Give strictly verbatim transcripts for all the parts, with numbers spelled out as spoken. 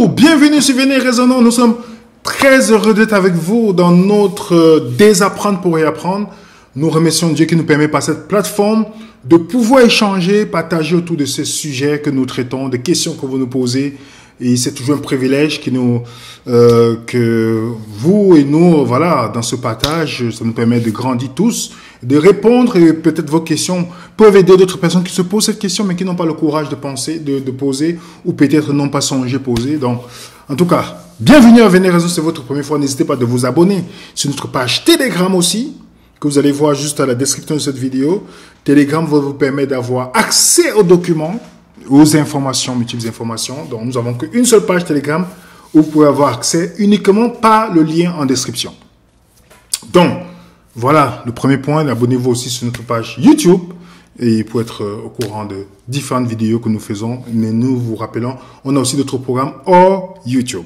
Bonjour, bienvenue sur Venez Raisonnons. Nous sommes très heureux d'être avec vous dans notre Désapprendre pour réapprendre. Nous remercions Dieu qui nous permet par cette plateforme de pouvoir échanger, partager autour de ces sujets que nous traitons, des questions que vous nous posez. Et c'est toujours un privilège qui nous, euh, que vous et nous, voilà, dans ce partage, ça nous permet de grandir tous, de répondre, et peut-être vos questions peuvent aider d'autres personnes qui se posent cette question, mais qui n'ont pas le courage de penser, de, de poser, ou peut-être n'ont pas songé poser. Donc, en tout cas, bienvenue à Venez Raisonnons, c'est votre première fois. N'hésitez pas de vous abonner sur notre page Telegram aussi, que vous allez voir juste à la description de cette vidéo. Telegram va vous permettre d'avoir accès aux documents, aux informations, multiples informations. Donc, nous n'avons qu'une seule page Telegram où vous pouvez avoir accès uniquement par le lien en description. Donc, voilà le premier point. Abonnez-vous aussi sur notre page YouTube et pour être au courant de différentes vidéos que nous faisons. Mais nous vous rappelons, on a aussi d'autres programmes hors YouTube.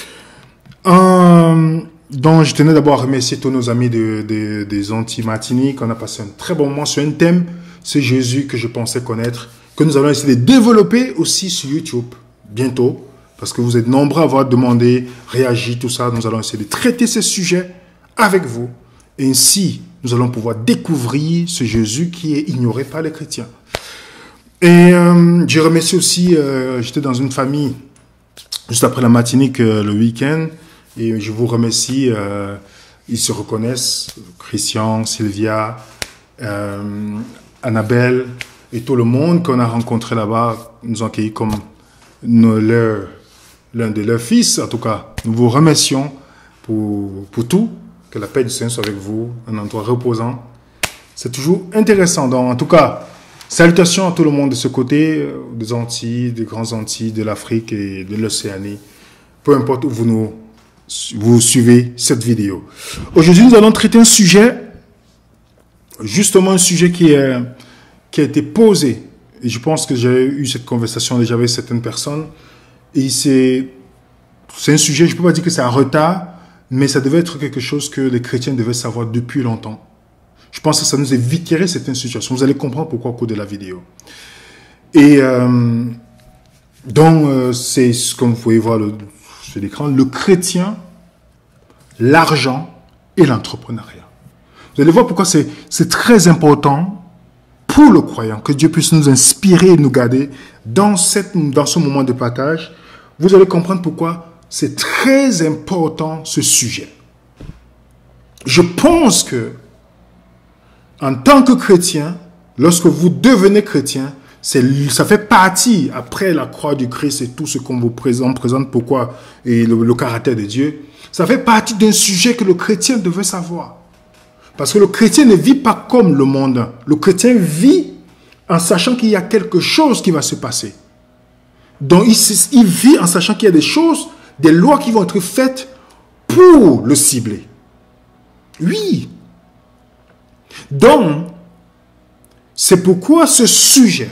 Euh, donc, je tenais d'abord à remercier tous nos amis de, de, des Antilles-Martinique. On a passé un très bon moment sur un thème. C'est Jésus que je pensais connaître, que nous allons essayer de développer aussi sur YouTube bientôt, parce que vous êtes nombreux à avoir demandé, réagi, tout ça. Nous allons essayer de traiter ces sujets avec vous. Et ainsi, nous allons pouvoir découvrir ce Jésus qui est ignoré par les chrétiens. Et euh, je remercie aussi, euh, j'étais dans une famille juste après la Martinique euh, le week-end, et je vous remercie, euh, ils se reconnaissent, Christian, Sylvia, euh, Annabelle, et tout le monde qu'on a rencontré là-bas nous ont accueillis comme l'un de leurs fils. En tout cas, nous vous remercions pour, pour tout. Que la paix du Seigneur soit avec vous, un endroit reposant. C'est toujours intéressant. Donc, en tout cas, salutations à tout le monde de ce côté, des Antilles, des Grands Antilles, de l'Afrique et de l'Océanie. Peu importe où vous nous vous suivez cette vidéo. Aujourd'hui, nous allons traiter un sujet, justement un sujet qui est... qui a été posé, et je pense que j'ai eu cette conversation déjà avec certaines personnes, et c'est un sujet, je ne peux pas dire que c'est en retard, mais ça devait être quelque chose que les chrétiens devaient savoir depuis longtemps. Je pense que ça nous éviterait certaines situations. Vous allez comprendre pourquoi au cours de la vidéo. Et euh, donc, euh, c'est, comme vous pouvez voir le, sur l'écran, le chrétien, l'argent et l'entrepreneuriat. Vous allez voir pourquoi c'est très important pour le croyant, que Dieu puisse nous inspirer et nous garder dans, cette, dans ce moment de partage. Vous allez comprendre pourquoi c'est très important ce sujet. Je pense que, en tant que chrétien, lorsque vous devenez chrétien, ça fait partie, après la croix du Christ et tout ce qu'on vous présente, présente pourquoi, et le, le caractère de Dieu, ça fait partie d'un sujet que le chrétien devait savoir. Parce que le chrétien ne vit pas comme le monde. Le chrétien vit en sachant qu'il y a quelque chose qui va se passer. Donc, il, il vit en sachant qu'il y a des choses, des lois qui vont être faites pour le cibler. Oui. Donc, c'est pourquoi ce sujet,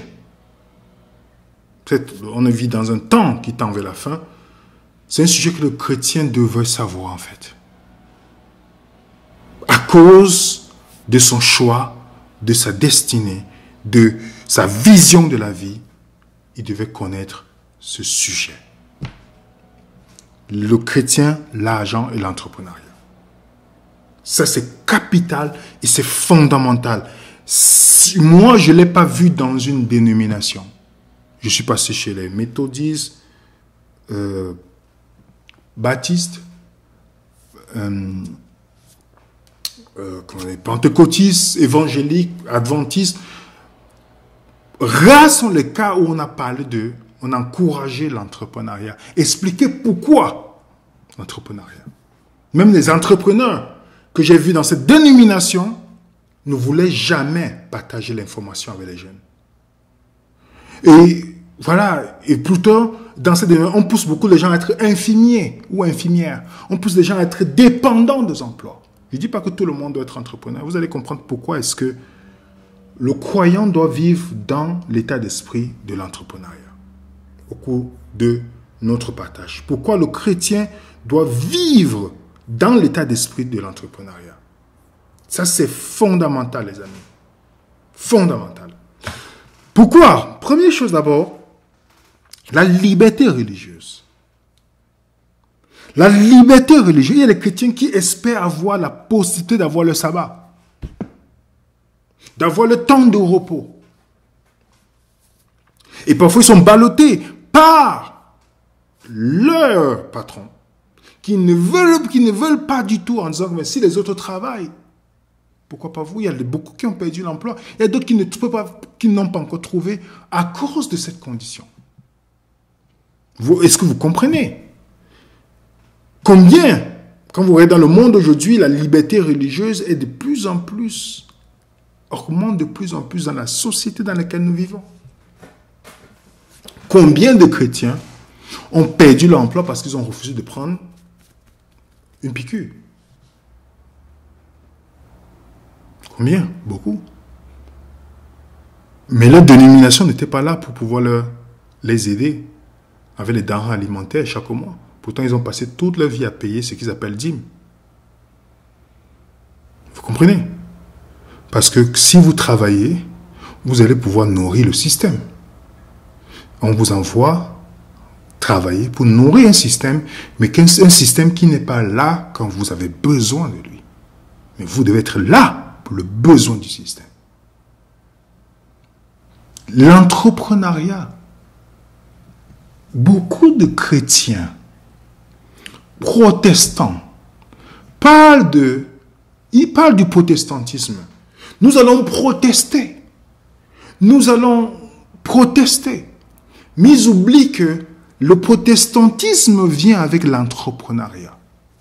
on vit dans un temps qui tend vers la fin, c'est un sujet que le chrétien devrait savoir en fait. À cause de son choix, de sa destinée, de sa vision de la vie, il devait connaître ce sujet. Le chrétien, l'argent et l'entrepreneuriat. Ça, c'est capital et c'est fondamental. Si moi, je ne l'ai pas vu dans une dénomination. Je suis passé chez les méthodistes, euh, baptistes, euh, Euh, les pentecôtistes, évangéliques, adventistes. Rares sont les cas où on a parlé de, on a encouragé l'entrepreneuriat. Expliquer pourquoi l'entrepreneuriat. Même les entrepreneurs que j'ai vus dans cette dénomination ne voulaient jamais partager l'information avec les jeunes. Et voilà, et plutôt, dans cette dénomination, on pousse beaucoup les gens à être infirmiers ou infirmières. On pousse les gens à être dépendants des emplois. Je ne dis pas que tout le monde doit être entrepreneur. Vous allez comprendre pourquoi est-ce que le croyant doit vivre dans l'état d'esprit de l'entrepreneuriat au cours de notre partage. Pourquoi le chrétien doit vivre dans l'état d'esprit de l'entrepreneuriat. Ça, c'est fondamental, les amis. Fondamental. Pourquoi? Première chose d'abord, la liberté religieuse. La liberté religieuse, il y a des chrétiens qui espèrent avoir la possibilité d'avoir le sabbat, d'avoir le temps de repos. Et parfois, ils sont ballottés par leur patron, qui ne veulent, qui ne veulent pas du tout, en disant que si les autres travaillent, pourquoi pas vous? Il y a beaucoup qui ont perdu l'emploi. Il y a d'autres qui ne pas, qui n'ont pas encore trouvé à cause de cette condition. Est-ce que vous comprenez? Combien, quand vous regardez dans le monde aujourd'hui, la liberté religieuse est de plus en plus, augmente de plus en plus dans la société dans laquelle nous vivons. Combien de chrétiens ont perdu leur emploi parce qu'ils ont refusé de prendre une piqûre? Combien? Beaucoup. Mais leur dénomination n'était pas là pour pouvoir leur, les aider avec les denrées alimentaires chaque mois. Pourtant, ils ont passé toute leur vie à payer ce qu'ils appellent dîme. Vous comprenez? Parce que si vous travaillez, vous allez pouvoir nourrir le système. On vous envoie travailler pour nourrir un système, mais un système qui n'est pas là quand vous avez besoin de lui. Mais vous devez être là pour le besoin du système. L'entrepreneuriat. Beaucoup de chrétiens protestants parlent de, ils parlent du protestantisme. Nous allons protester. Nous allons protester. Mais ils oublient que le protestantisme vient avec l'entrepreneuriat.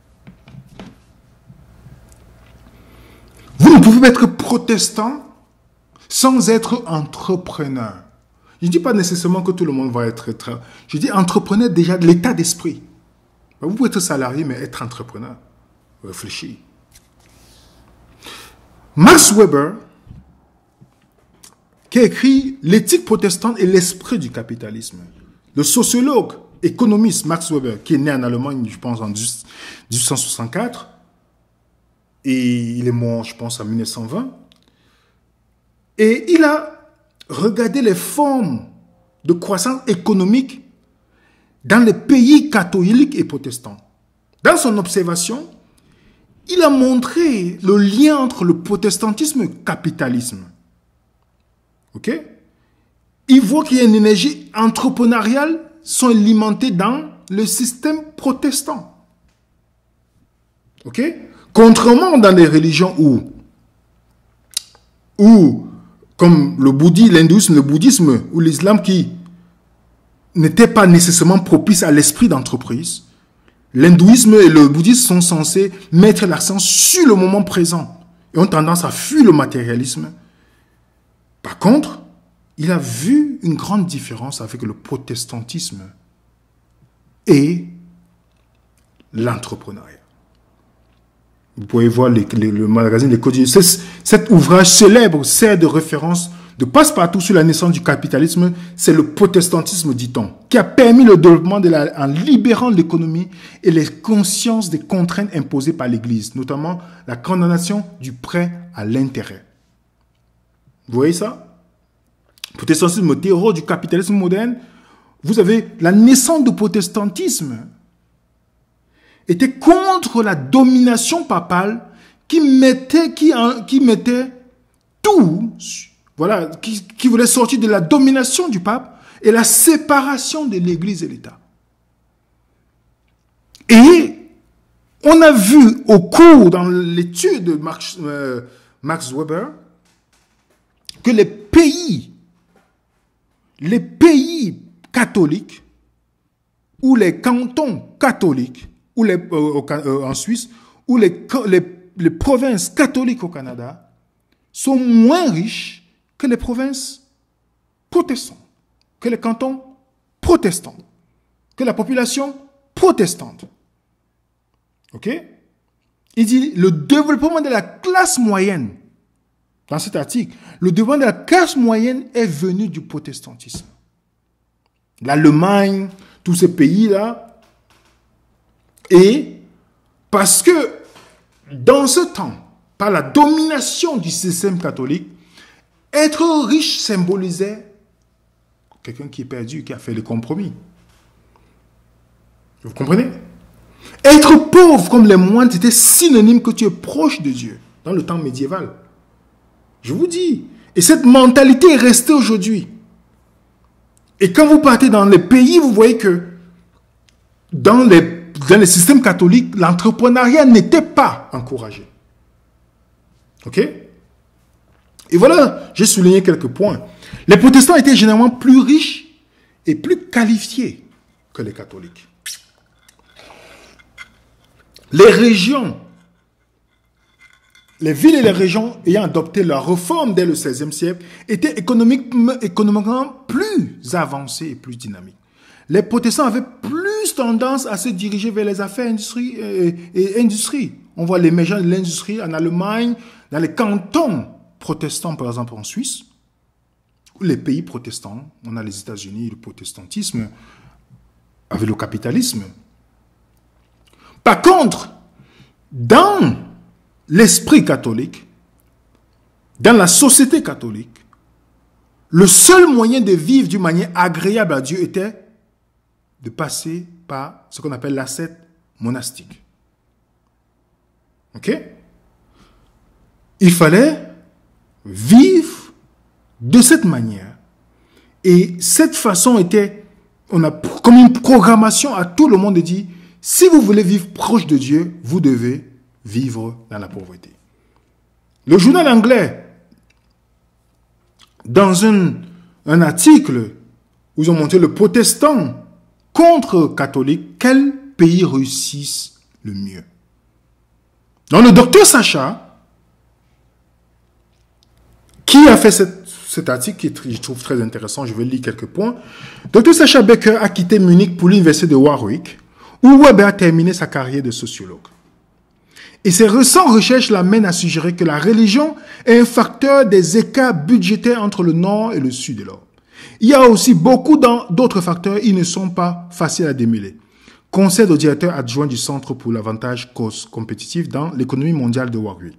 Vous ne pouvez pas être protestant sans être entrepreneur. Je ne dis pas nécessairement que tout le monde va être... Je dis entrepreneur déjà de l'état d'esprit. Vous pouvez être salarié, mais être entrepreneur. Réfléchis. Max Weber, qui a écrit L'éthique protestante et l'esprit du capitalisme. Le sociologue, économiste Max Weber, qui est né en Allemagne, je pense, en mille huit cent soixante-quatre, et il est mort, je pense, en mille neuf cent vingt, et il a regardé les formes de croissance économique dans les pays catholiques et protestants. Dans son observation, il a montré le lien entre le protestantisme et le capitalisme. Ok? Il voit qu'il y a une énergie entrepreneuriale sont alimentées dans le système protestant. Ok? Contrairement dans les religions où, où comme le bouddhisme, l'hindouisme, le bouddhisme ou l'islam qui n'étaient pas nécessairement propices à l'esprit d'entreprise, l'hindouisme et le bouddhisme sont censés mettre l'accent sur le moment présent et ont tendance à fuir le matérialisme. Par contre, il a vu une grande différence avec le protestantisme et l'entrepreneuriat. Vous pouvez voir les, les, le magazine Les Codes. Cet ouvrage célèbre sert de référence de passe-partout sur la naissance du capitalisme. C'est le protestantisme, dit-on, qui a permis le développement de la, en libérant l'économie et les consciences des contraintes imposées par l'Église, notamment la condamnation du prêt à l'intérêt. Vous voyez ça? Protestantisme, terreau du capitalisme moderne. Vous avez la naissance du protestantisme était contre la domination papale qui mettait, qui, qui mettait tout, voilà, qui, qui voulait sortir de la domination du pape et la séparation de l'Église et l'État. Et on a vu au cours, dans l'étude de Max, euh, Max Weber, que les pays, les pays catholiques ou les cantons catholiques ou les, euh, euh, en Suisse, ou les, les, les provinces catholiques au Canada sont moins riches que les provinces protestantes, que les cantons protestants, que la population protestante. Ok? Il dit le développement de la classe moyenne, dans cet article, le développement de la classe moyenne est venu du protestantisme. L'Allemagne, tous ces pays-là. Et parce que dans ce temps, par la domination du système catholique, être riche symbolisait quelqu'un qui est perdu, qui a fait le compromis. Vous comprenez? Être pauvre comme les moines, c'était synonyme que tu es proche de Dieu dans le temps médiéval. Je vous dis. Et cette mentalité est restée aujourd'hui. Et quand vous partez dans les pays, vous voyez que dans les, dans les systèmes catholiques, l'entrepreneuriat n'était pas encouragé. Ok? Et voilà, j'ai souligné quelques points. Les protestants étaient généralement plus riches et plus qualifiés que les catholiques. Les régions, les villes et les régions ayant adopté la réforme dès le seizième siècle étaient économiquement, économiquement plus avancées et plus dynamiques. Les protestants avaient plus tendance à se diriger vers les affaires industrie et, et industrie. On voit l'émergence de l'industrie en Allemagne, dans les cantons protestants, par exemple en Suisse, ou les pays protestants. On a les États-Unis, le protestantisme, avec le capitalisme. Par contre, dans l'esprit catholique, dans la société catholique, le seul moyen de vivre d'une manière agréable à Dieu était de passer par ce qu'on appelle l'ascète monastique. Ok? Il fallait vivre de cette manière. Et cette façon était, on a comme une programmation à tout le monde de dire, si vous voulez vivre proche de Dieu, vous devez vivre dans la pauvreté. Le journal anglais, dans un, un article où ils ont montré le protestant contre catholique, quel pays réussissent le mieux? Donc le docteur Sacha, qui a fait cette, cet article, qui je trouve très intéressant, je vais lire quelques points. docteur Sacha Becker a quitté Munich pour l'université de Warwick, où Weber a terminé sa carrière de sociologue. Et ses récentes recherches l'amènent à suggérer que la religion est un facteur des écarts budgétaires entre le Nord et le Sud de l'Europe. Il y a aussi beaucoup d'autres facteurs, ils ne sont pas faciles à démêler. Conseil au directeur adjoint du Centre pour l'avantage compétitif dans l'économie mondiale de Warwick.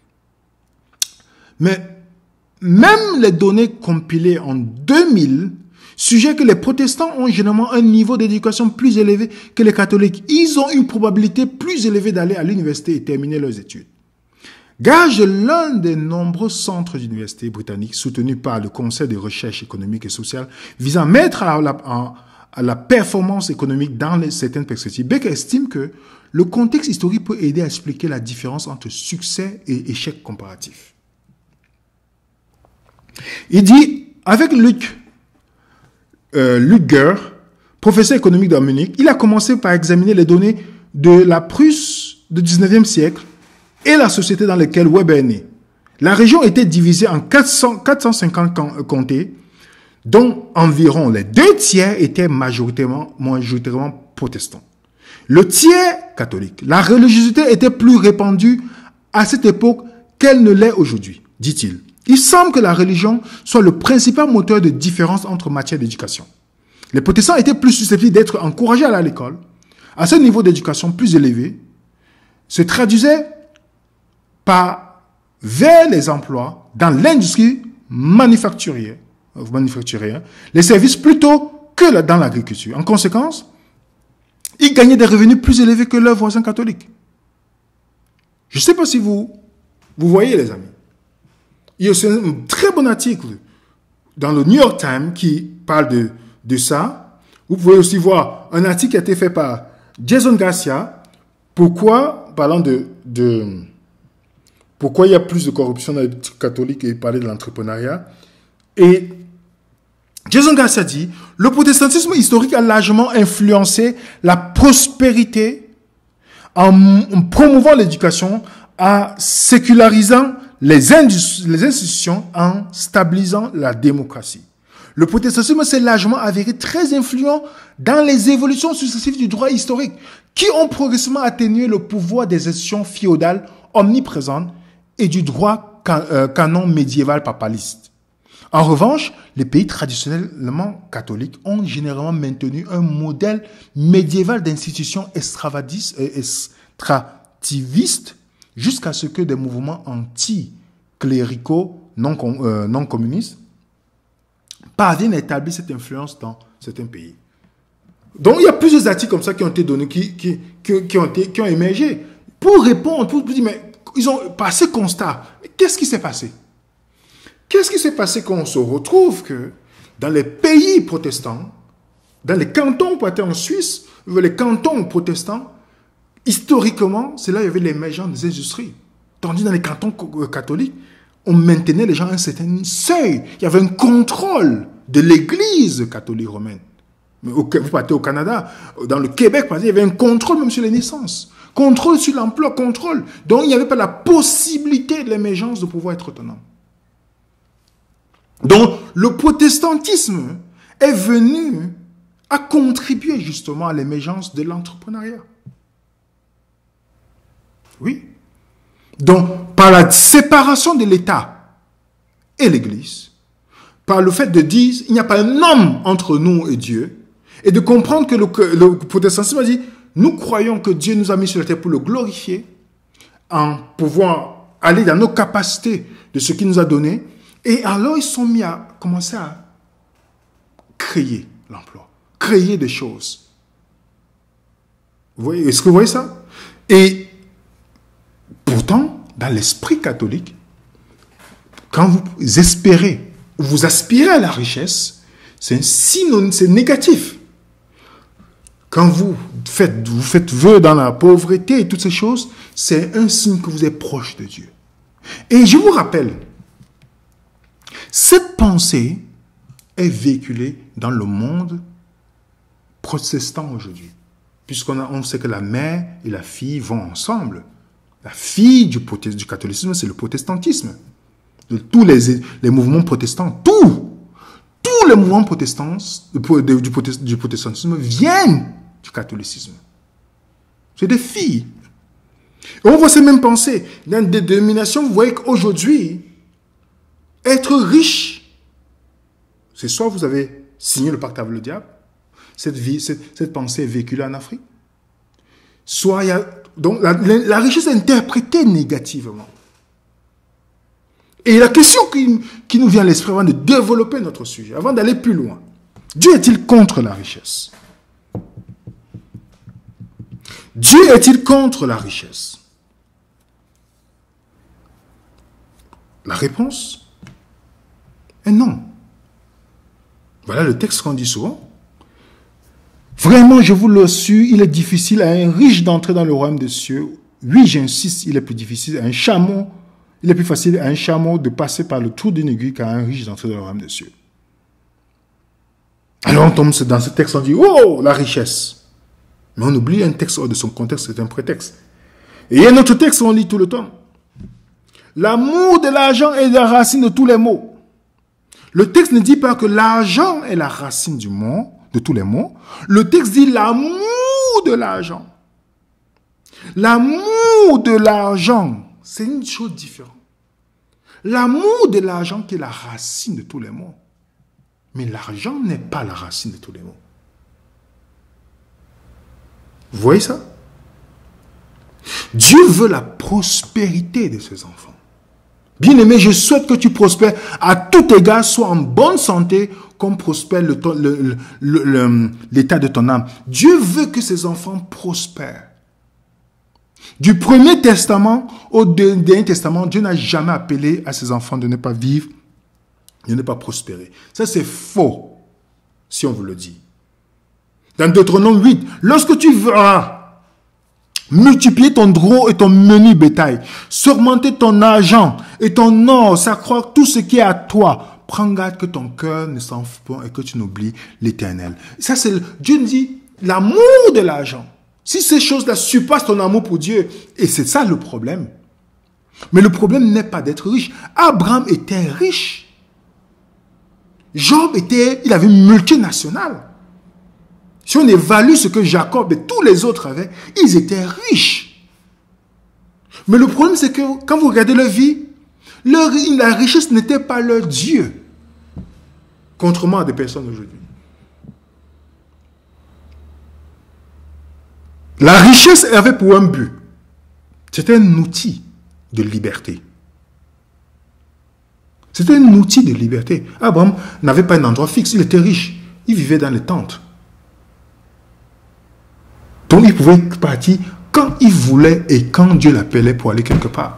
Mais même les données compilées en deux mille suggèrent que les protestants ont généralement un niveau d'éducation plus élevé que les catholiques. Ils ont une probabilité plus élevée d'aller à l'université et terminer leurs études. Gage de l'un des nombreux centres d'université britanniques soutenus par le Conseil de recherche économique et sociale visant à mettre à la, à, à la performance économique dans les, certaines perspectives, Becker estime que le contexte historique peut aider à expliquer la différence entre succès et échec comparatif. Il dit, avec Luc Euh, Luger, professeur économique de Munich, il a commencé par examiner les données de la Prusse du dix-neuvième siècle et la société dans laquelle Weber est né. La région était divisée en quatre cents, quatre cent cinquante comtés, dont environ les deux tiers étaient majoritairement, majoritairement protestants. Le tiers catholique. La religiosité était plus répandue à cette époque qu'elle ne l'est aujourd'hui, dit-il. Il semble que la religion soit le principal moteur de différence entre matières d'éducation. Les protestants étaient plus susceptibles d'être encouragés à aller à l'école. À ce niveau d'éducation plus élevé, se traduisait par vers les emplois dans l'industrie manufacturière, manufacturière, les services plutôt que dans l'agriculture. En conséquence, ils gagnaient des revenus plus élevés que leurs voisins catholiques. Je ne sais pas si vous, vous voyez les amis. Il y a aussi un très bon article dans le New York Times qui parle de, de ça. Vous pouvez aussi voir un article qui a été fait par Jason Garcia. Pourquoi, parlant de, de pourquoi il y a plus de corruption dans les catholiques et il parlait de l'entrepreneuriat. Et Jason Garcia dit, le protestantisme historique a largement influencé la prospérité en, en promouvant l'éducation, en sécularisant Les, les institutions en stabilisant la démocratie. Le protestantisme s'est largement avéré très influent dans les évolutions successives du droit historique qui ont progressivement atténué le pouvoir des institutions féodales omniprésentes et du droit can, euh, canon médiéval papaliste. En revanche, les pays traditionnellement catholiques ont généralement maintenu un modèle médiéval d'institutions extrativistes jusqu'à ce que des mouvements anti-cléricaux non, euh, non communistes parviennent à établir cette influence dans certains pays. Donc, il y a plusieurs articles comme ça qui ont été donnés, qui, qui, qui, qui, ont, été, qui ont émergé pour répondre, pour, pour dire, mais ils ont passé constat. Qu'est-ce qui s'est passé? Qu'est-ce qui s'est passé quand on se retrouve que dans les pays protestants, dans les cantons protestants en Suisse, les cantons protestants, historiquement, c'est là où il y avait l'émergence des industries. Tandis dans les cantons catholiques, on maintenait les gens à un certain seuil. Il y avait un contrôle de l'église catholique romaine. Vous partez au Canada, dans le Québec, il y avait un contrôle même sur les naissances. Contrôle sur l'emploi, contrôle. Donc, il n'y avait pas la possibilité de l'émergence de pouvoir être autonome. Donc, le protestantisme est venu à contribuer justement à l'émergence de l'entrepreneuriat. Oui. Donc, par la séparation de l'État et l'Église, par le fait de dire il n'y a pas un homme entre nous et Dieu, et de comprendre que le, le protestantisme a dit nous croyons que Dieu nous a mis sur la terre pour le glorifier, en pouvant aller dans nos capacités de ce qu'il nous a donné, et alors ils sont mis à commencer à créer l'emploi, créer des choses. Vous voyez, est-ce que vous voyez ça? Et pourtant, dans l'esprit catholique, quand vous espérez, vous aspirez à la richesse, c'est un signe, c'est négatif. Quand vous faites, vous faites vœu dans la pauvreté et toutes ces choses, c'est un signe que vous êtes proche de Dieu. Et je vous rappelle, cette pensée est véhiculée dans le monde protestant aujourd'hui. Puisqu'on a, on sait que la mère et la fille vont ensemble. La fille du, du catholicisme, c'est le protestantisme. De tous les, les mouvements protestants, tous, tous les mouvements protestants du, du protestantisme viennent du catholicisme. C'est des filles. Et on voit ces mêmes pensées. Dans des dénominations, vous voyez qu'aujourd'hui, être riche, c'est soit vous avez signé le pacte avec le diable, cette, vie, cette, cette pensée est véhiculée en Afrique, soit il y a... Donc la, la richesse est interprétée négativement. Et la question qui, qui nous vient à l'esprit avant de développer notre sujet, avant d'aller plus loin, Dieu est-il contre la richesse? Dieu est-il contre la richesse? La réponse est non. Voilà le texte qu'on dit souvent. Vraiment, je vous le suis, il est difficile à un riche d'entrer dans le royaume des cieux. Oui, j'insiste, il est plus difficile à un chameau, il est plus facile à un chameau de passer par le trou d'une aiguille qu'à un riche d'entrer dans le royaume des cieux. Alors on tombe dans ce texte, on dit, oh, la richesse. Mais on oublie un texte hors de son contexte, c'est un prétexte. Et il y a un autre texte qu'on lit tout le temps. L'amour de l'argent est la racine de tous les maux. Le texte ne dit pas que l'argent est la racine du mot, de tous les maux. Le texte dit l'amour de l'argent. L'amour de l'argent, c'est une chose différente. L'amour de l'argent qui est la racine de tous les maux. Mais l'argent n'est pas la racine de tous les maux. Vous voyez ça? Dieu veut la prospérité de ses enfants. Bien-aimé, je souhaite que tu prospères à tout égard, sois en bonne santé, comme prospère l'état le, le, le, le, de ton âme. Dieu veut que ses enfants prospèrent. Du Premier Testament au Dernier Testament, Dieu n'a jamais appelé à ses enfants de ne pas vivre, de ne pas prospérer. Ça, c'est faux, si on vous le dit. Dans Deutéronome huit, lorsque tu verras multiplier ton gros et ton menu bétail, surmonter ton argent et ton or, s'accroître tout ce qui est à toi, prends garde que ton cœur ne s'enfle pas et que tu n'oublies l'Éternel. Ça, c'est Dieu nous dit l'amour de l'argent. Si ces choses-là surpassent ton amour pour Dieu, et c'est ça le problème. Mais le problème n'est pas d'être riche. Abraham était riche. Job était, il avait une multinationale. Si on évalue ce que Jacob et tous les autres avaient, ils étaient riches. Mais le problème, c'est que quand vous regardez leur vie, leur, la richesse n'était pas leur Dieu. Contrairement à des personnes aujourd'hui. La richesse avait pour un but. C'était un outil de liberté. C'était un outil de liberté. Abraham n'avait pas un endroit fixe, il était riche. Il vivait dans les tentes. Donc il pouvait partir quand il voulait et quand Dieu l'appelait pour aller quelque part.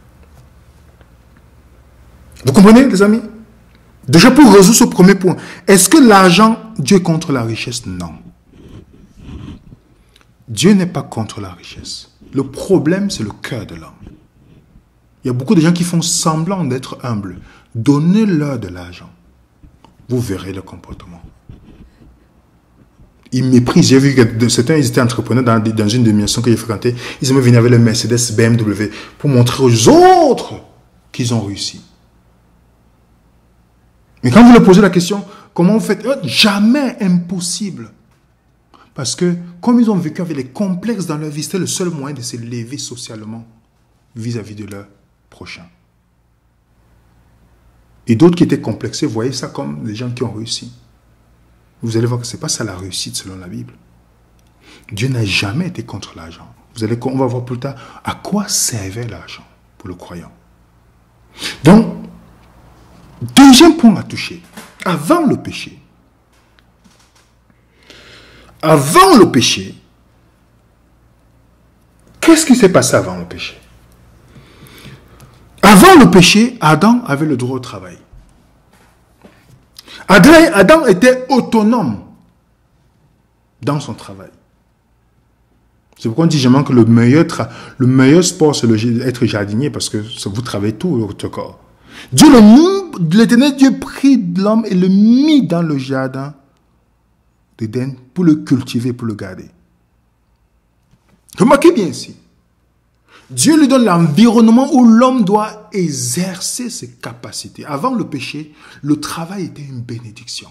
Vous comprenez, les amis? Déjà pour résoudre ce premier point, est-ce que l'argent, Dieu est contre la richesse? Non. Dieu n'est pas contre la richesse. Le problème, c'est le cœur de l'homme. Il y a beaucoup de gens qui font semblant d'être humbles. Donnez-leur de l'argent. Vous verrez le comportement. Ils méprisent. J'ai vu que certains, ils étaient entrepreneurs dans, dans une démission que j'ai fréquentée. Ils aimaient venir avec le Mercedes B M W pour montrer aux autres qu'ils ont réussi. Mais quand vous leur posez la question, comment vous faites? Jamais impossible. Parce que, comme ils ont vécu avec les complexes dans leur vie, c'était le seul moyen de s'élever socialement vis-à-vis de leur prochain. Et d'autres qui étaient complexés, voyaient ça comme des gens qui ont réussi. Vous allez voir que ce n'est pas ça la réussite selon la Bible. Dieu n'a jamais été contre l'argent. Vous allez, on va voir plus tard à quoi servait l'argent pour le croyant. Donc, deuxième point à toucher. Avant le péché, Avant le péché, qu'est-ce qui s'est passé avant le péché? Avant le péché, Adam avait le droit au travail. Adam, Adam était autonome dans son travail. C'est pourquoi on dit jamais que le meilleur, le meilleur sport, c'est être jardinier, parce que vous travaillez tout votre corps. Dieu, l'Éternel Dieu prit l'homme et le mit dans le jardin d'Éden pour le cultiver, pour le garder. Remarquez bien ici. Dieu lui donne l'environnement où l'homme doit exercer ses capacités. Avant le péché, le travail était une bénédiction.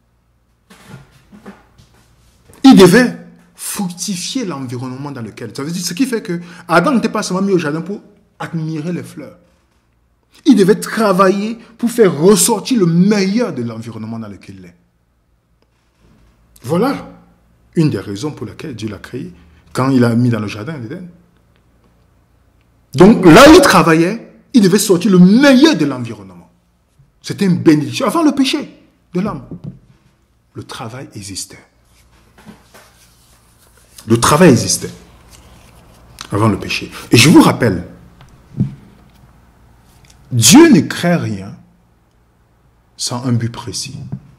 Il devait fructifier l'environnement dans lequel. Ça veut dire ce qui fait que Adam n'était pas seulement mis au jardin pour admirer les fleurs. Il devait travailler pour faire ressortir le meilleur de l'environnement dans lequel il est. Voilà une des raisons pour lesquelles Dieu l'a créé quand il l'a mis dans le jardin d'Éden. Donc là où il travaillait, il devait sortir le meilleur de l'environnement. C'était une bénédiction. Avant le péché de l'homme, le travail existait. Le travail existait avant le péché. Et je vous rappelle, Dieu ne crée rien sans un but précis.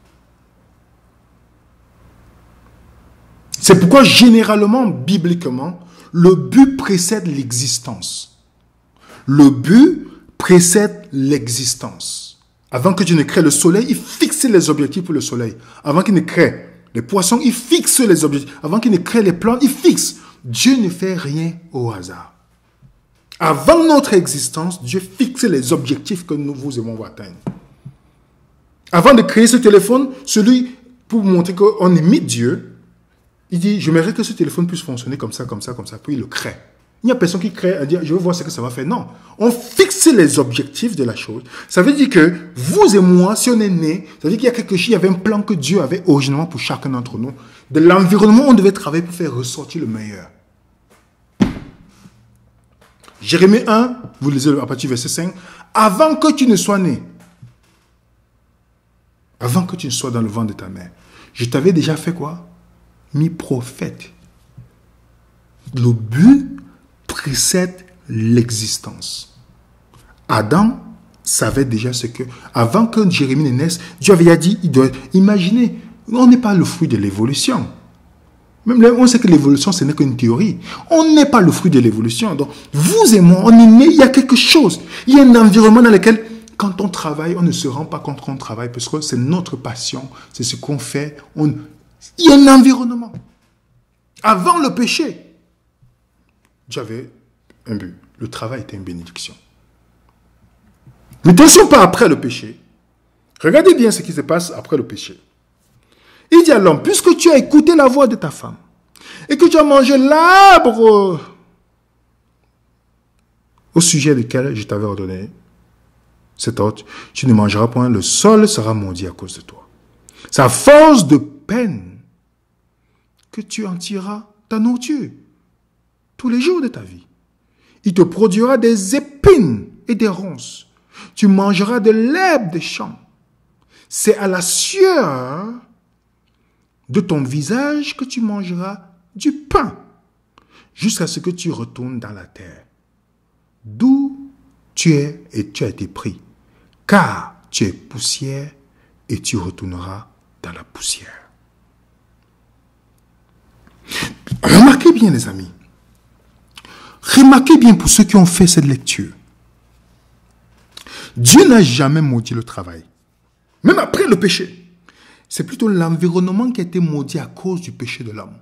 C'est pourquoi, généralement, bibliquement, le but précède l'existence. Le but précède l'existence. Avant que Dieu ne crée le soleil, il fixe les objectifs pour le soleil. Avant qu'il ne crée les poissons, il fixe les objectifs. Avant qu'il ne crée les plantes, il fixe. Dieu ne fait rien au hasard. Avant notre existence, Dieu fixe les objectifs que nous vous aimons atteindre. Avant de créer ce téléphone, celui, pour montrer qu'on imite Dieu, il dit, j'aimerais que ce téléphone puisse fonctionner comme ça, comme ça, comme ça, puis il le crée. Il n'y a personne qui crée à dire, je veux voir ce que ça va faire. Non, on fixe les objectifs de la chose. Ça veut dire que vous et moi, si on est né, ça veut dire qu'il y a quelque chose, il y avait un plan que Dieu avait originalement pour chacun d'entre nous. De l'environnement, on devait travailler pour faire ressortir le meilleur. Jérémie un, vous lisez à partir du verset cinq, avant que tu ne sois né, avant que tu ne sois dans le ventre de ta mère, je t'avais déjà fait quoi? Mis prophète. Le but précède l'existence. Adam savait déjà ce que, avant que Jérémie ne naisse, Dieu avait dit, il doit imaginer, on n'est pas le fruit de l'évolution. Même là, on sait que l'évolution, ce n'est qu'une théorie. On n'est pas le fruit de l'évolution. Donc, vous et moi, on est né, il y a quelque chose. Il y a un environnement dans lequel, quand on travaille, on ne se rend pas compte qu'on travaille, parce que c'est notre passion, c'est ce qu'on fait. On... Il y a un environnement. Avant le péché, j'avais un but. Le travail était une bénédiction. Mais attention, pas après le péché. Regardez bien ce qui se passe après le péché. Il dit à l'homme, puisque tu as écouté la voix de ta femme, et que tu as mangé l'arbre au sujet duquel je t'avais ordonné cet ordre, tu ne mangeras point, le sol sera maudit à cause de toi. C'est à force de peine que tu en tireras ta nourriture tous les jours de ta vie. Il te produira des épines et des ronces. Tu mangeras de l'herbe des champs. C'est à la sueur de ton visage que tu mangeras du pain jusqu'à ce que tu retournes dans la terre, d'où tu es et tu as été pris, car tu es poussière et tu retourneras dans la poussière. Remarquez bien, les amis. Remarquez bien pour ceux qui ont fait cette lecture. Dieu n'a jamais maudit le travail. Même après le péché. C'est plutôt l'environnement qui a été maudit à cause du péché de l'homme.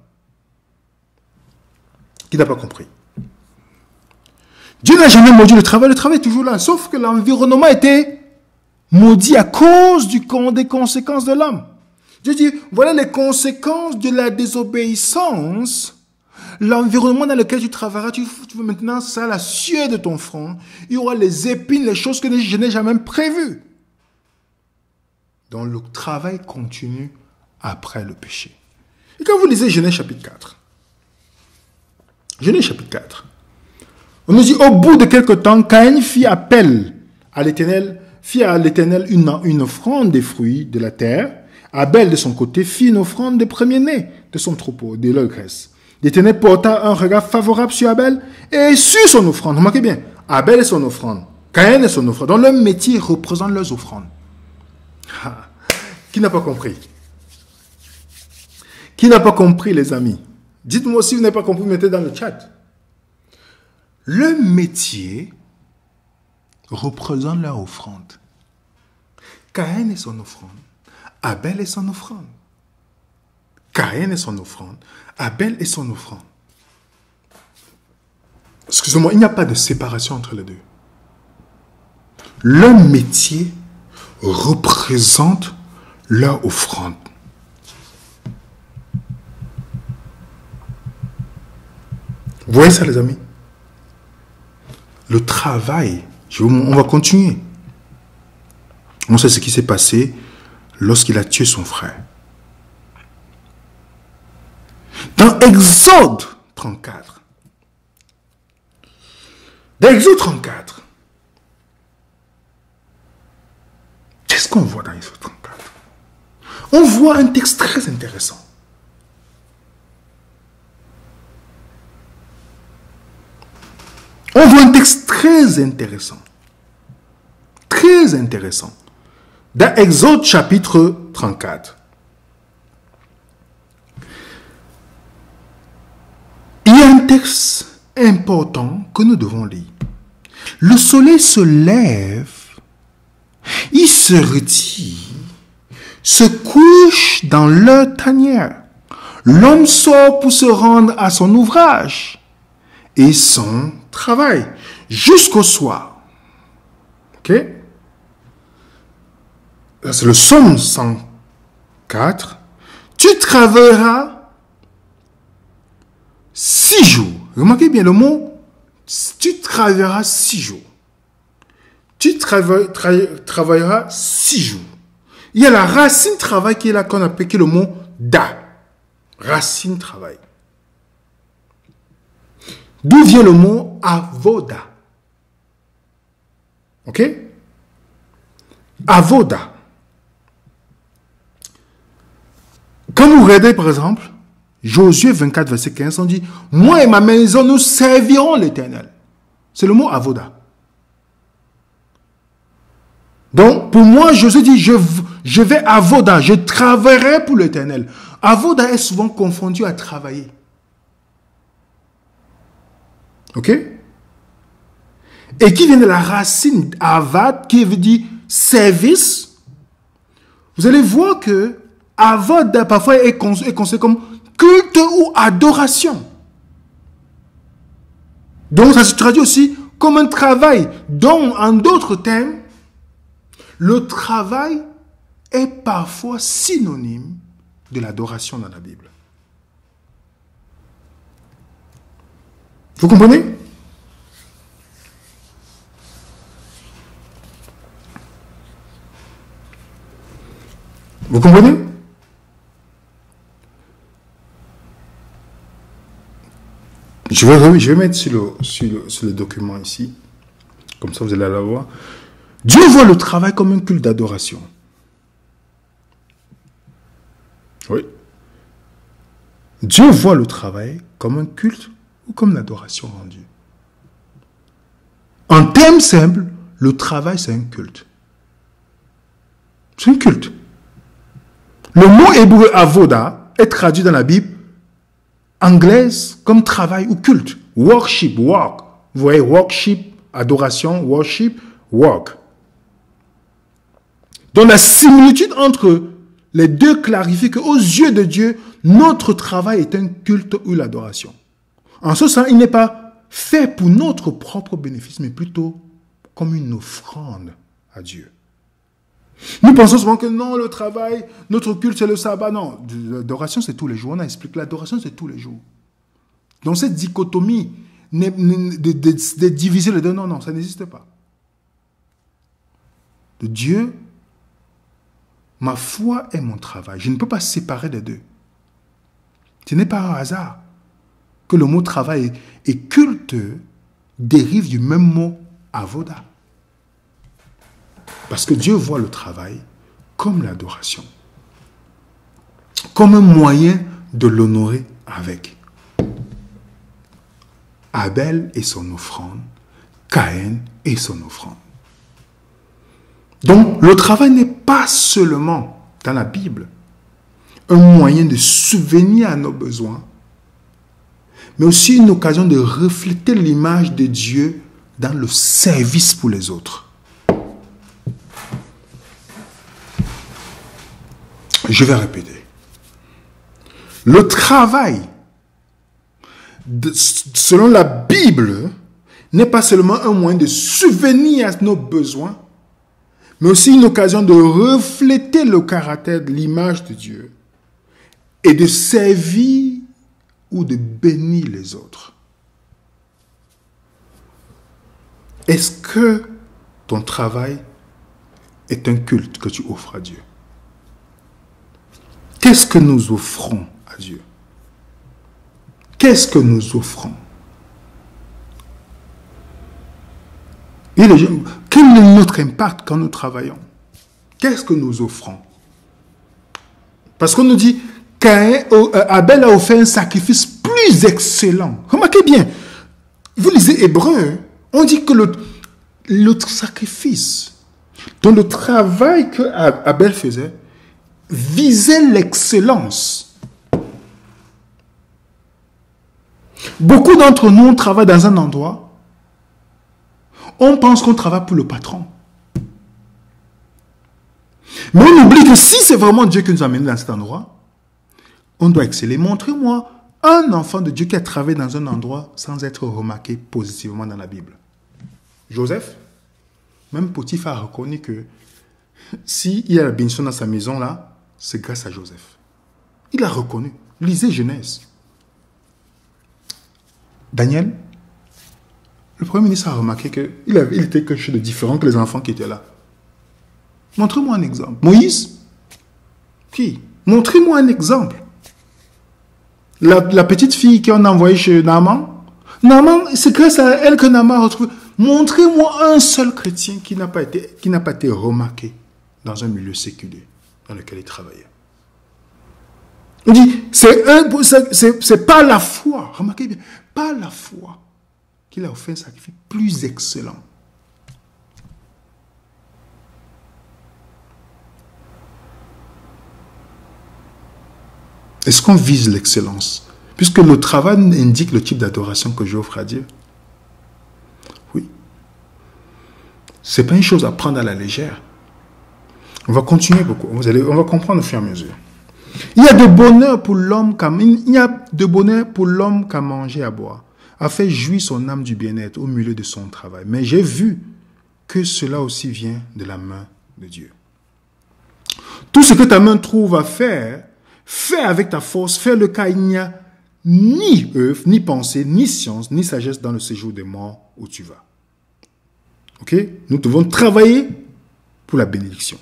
Qui n'a pas compris? Dieu n'a jamais maudit le travail. Le travail est toujours là. Sauf que l'environnement a été maudit à cause du, des conséquences de l'homme. Dieu dit, voilà les conséquences de la désobéissance. L'environnement dans lequel tu travailleras, tu, tu veux maintenant ça, la sueur de ton front. Il y aura les épines, les choses que je n'ai jamais prévues. Donc le travail continue après le péché. Et quand vous lisez Genèse chapitre quatre, Genèse chapitre quatre, on nous dit, au bout de quelque temps, Caïn fit appel à l'Éternel, fit à l'Éternel une, une offrande des fruits de la terre. Abel, de son côté, fit une offrande des premiers-nés de son troupeau, de leur graisse. L'Éternel porta un regard favorable sur Abel et sur son offrande. Remarquez bien, Abel est son offrande, Caïn est son offrande. Donc leur métier représente leurs offrandes. Ah, qui n'a pas compris? Qui n'a pas compris, les amis? Dites-moi si vous n'avez pas compris, mettez dans le chat. Le métier représente leur offrande. Caïn est son offrande. Abel est son offrande. Caïn est son offrande. Abel est son offrande. Excusez-moi, il n'y a pas de séparation entre les deux. Le métier représente leur offrande. Vous voyez ça, les amis? Le travail, je vous, on va continuer. On sait ce qui s'est passé lorsqu'il a tué son frère. Dans Exode trente-quatre, dans Exode trente-quatre, qu'est-ce qu'on voit dans Exode trente-quatre? On voit un texte très intéressant. On voit un texte très intéressant. Très intéressant. Dans Exode chapitre trente-quatre. Il y a un texte important que nous devons lire. Le soleil se lève, il se retire, se couche dans leur tanière. L'homme sort pour se rendre à son ouvrage et son travail jusqu'au soir. Ok? C'est le psaume cent quatre. Tu travailleras six jours. Remarquez bien le mot. Tu travailleras six jours. Tu trava tra travailleras six jours. Il y a la racine travail qui est là, qu'on appelle qui est le mot da. Racine travail. D'où vient le mot avoda? Ok? Avoda. Quand vous regardez, par exemple, Josué vingt-quatre, verset quinze, on dit, « Moi et ma maison, nous servirons l'Éternel. » C'est le mot avoda. Donc, pour moi, Josué dit, je, je vais avoda, je travaillerai pour l'Éternel. Avoda est souvent confondu à travailler. Ok? Et qui vient de la racine avad, qui veut dire service. Vous allez voir que avad, parfois, est considéré comme culte ou adoration. Donc, ça se traduit aussi comme un travail. Donc, en d'autres termes, le travail est parfois synonyme de l'adoration dans la Bible. Vous comprenez? Vous comprenez? Je vais, je vais mettre sur le, sur, le, sur le document ici. Comme ça, vous allez la voir. Dieu voit le travail comme un culte d'adoration. Oui. Dieu voit le travail comme un culte ou comme l'adoration rendue. En termes simples, le travail, c'est un culte. C'est un culte. Le mot hébreu avoda est traduit dans la Bible anglaise comme travail ou culte. Worship, work. Vous voyez, worship, adoration, worship, work. Donc la similitude entre les deux clarifie qu'aux yeux de Dieu, notre travail est un culte ou l'adoration. En ce sens, il n'est pas fait pour notre propre bénéfice, mais plutôt comme une offrande à Dieu. Nous pensons souvent que non, le travail, notre culte, c'est le sabbat. Non, l'adoration, c'est tous les jours. On a expliqué, l'adoration, c'est tous les jours. Donc cette dichotomie de, de, de, de diviser les deux, non, non, ça n'existe pas. De Dieu, ma foi est mon travail. Je ne peux pas séparer les deux. Ce n'est pas un hasard que le mot travail et culte dérive du même mot avoda. Parce que Dieu voit le travail comme l'adoration, comme un moyen de l'honorer avec. Abel et son offrande, Caïn et son offrande. Donc, le travail n'est pas seulement, dans la Bible, un moyen de subvenir à nos besoins, mais aussi une occasion de refléter l'image de Dieu dans le service pour les autres. Je vais répéter. Le travail, de, selon la Bible, n'est pas seulement un moyen de subvenir à nos besoins, mais aussi une occasion de refléter le caractère de l'image de Dieu et de servir ou de bénir les autres. Est-ce que ton travail est un culte que tu offres à Dieu? Qu'est-ce que nous offrons à Dieu? Qu'est-ce que nous offrons? Et les gens, quel est notre impact quand nous travaillons? Qu'est-ce que nous offrons? Parce qu'on nous dit qu'Abel a offert un sacrifice plus excellent. Remarquez bien, vous lisez Hébreu, on dit que le, le sacrifice, donc le travail que Abel faisait, visait l'excellence. Beaucoup d'entre nous, on travaille dans un endroit, on pense qu'on travaille pour le patron. Mais on oublie que si c'est vraiment Dieu qui nous a amenés dans cet endroit, on doit exceller. Montrez-moi un enfant de Dieu qui a travaillé dans un endroit sans être remarqué positivement dans la Bible. Joseph, même Potiphar a reconnu que s'il y a la bénédiction dans sa maison là, c'est grâce à Joseph. Il a reconnu. Lisez Genèse. Daniel, le Premier ministre a remarqué qu'il avait, il était quelque chose de différent que les enfants qui étaient là. Montrez-moi un exemple. Moïse, qui? Montrez-moi un exemple. La, la petite fille qu'on a envoyée chez Naaman, Naaman, c'est grâce à elle que Naaman a retrouvé. Montrez-moi un seul chrétien qui n'a pas été, qui n'a pas été remarqué dans un milieu séculier dans lequel il travaillait. On dit, c'est, un, c'est, c'est, c'est pas la foi, remarquez bien, pas la foi qu'il a offert un sacrifice plus excellent. Est-ce qu'on vise l'excellence? Puisque le travail indique le type d'adoration que j'offre à Dieu. Oui. Ce n'est pas une chose à prendre à la légère. On va continuer beaucoup. Vous allez, on va comprendre au fur et à mesure. Il y a de bonheur pour l'homme qu'à, il y a de bonheur pour l'homme qu'à manger, à boire, à faire jouir son âme du bien-être au milieu de son travail. Mais j'ai vu que cela aussi vient de la main de Dieu. Tout ce que ta main trouve à faire, fais avec ta force, fais-le car il n'y a ni œuvre, ni pensée, ni science, ni sagesse dans le séjour des morts où tu vas. Ok? Nous devons travailler pour la bénédiction.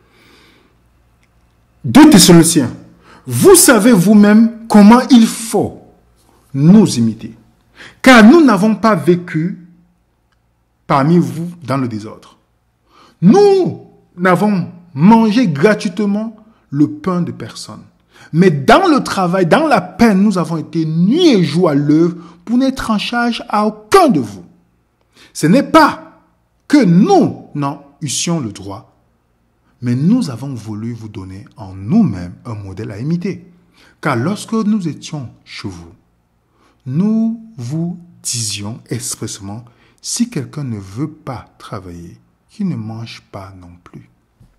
deux Thessaloniciens, vous savez vous-même comment il faut nous imiter, car nous n'avons pas vécu parmi vous dans le désordre. Nous n'avons mangé gratuitement le pain de personne, Mais dans le travail, dans la peine, nous avons été nuit et jour à l'œuvre pour n'être en charge à aucun de vous. Ce n'est pas que nous n'en eussions le droit, mais nous avons voulu vous donner en nous-mêmes un modèle à imiter. Car lorsque nous étions chez vous, nous vous disions expressément, si quelqu'un ne veut pas travailler, qu'il ne mange pas non plus.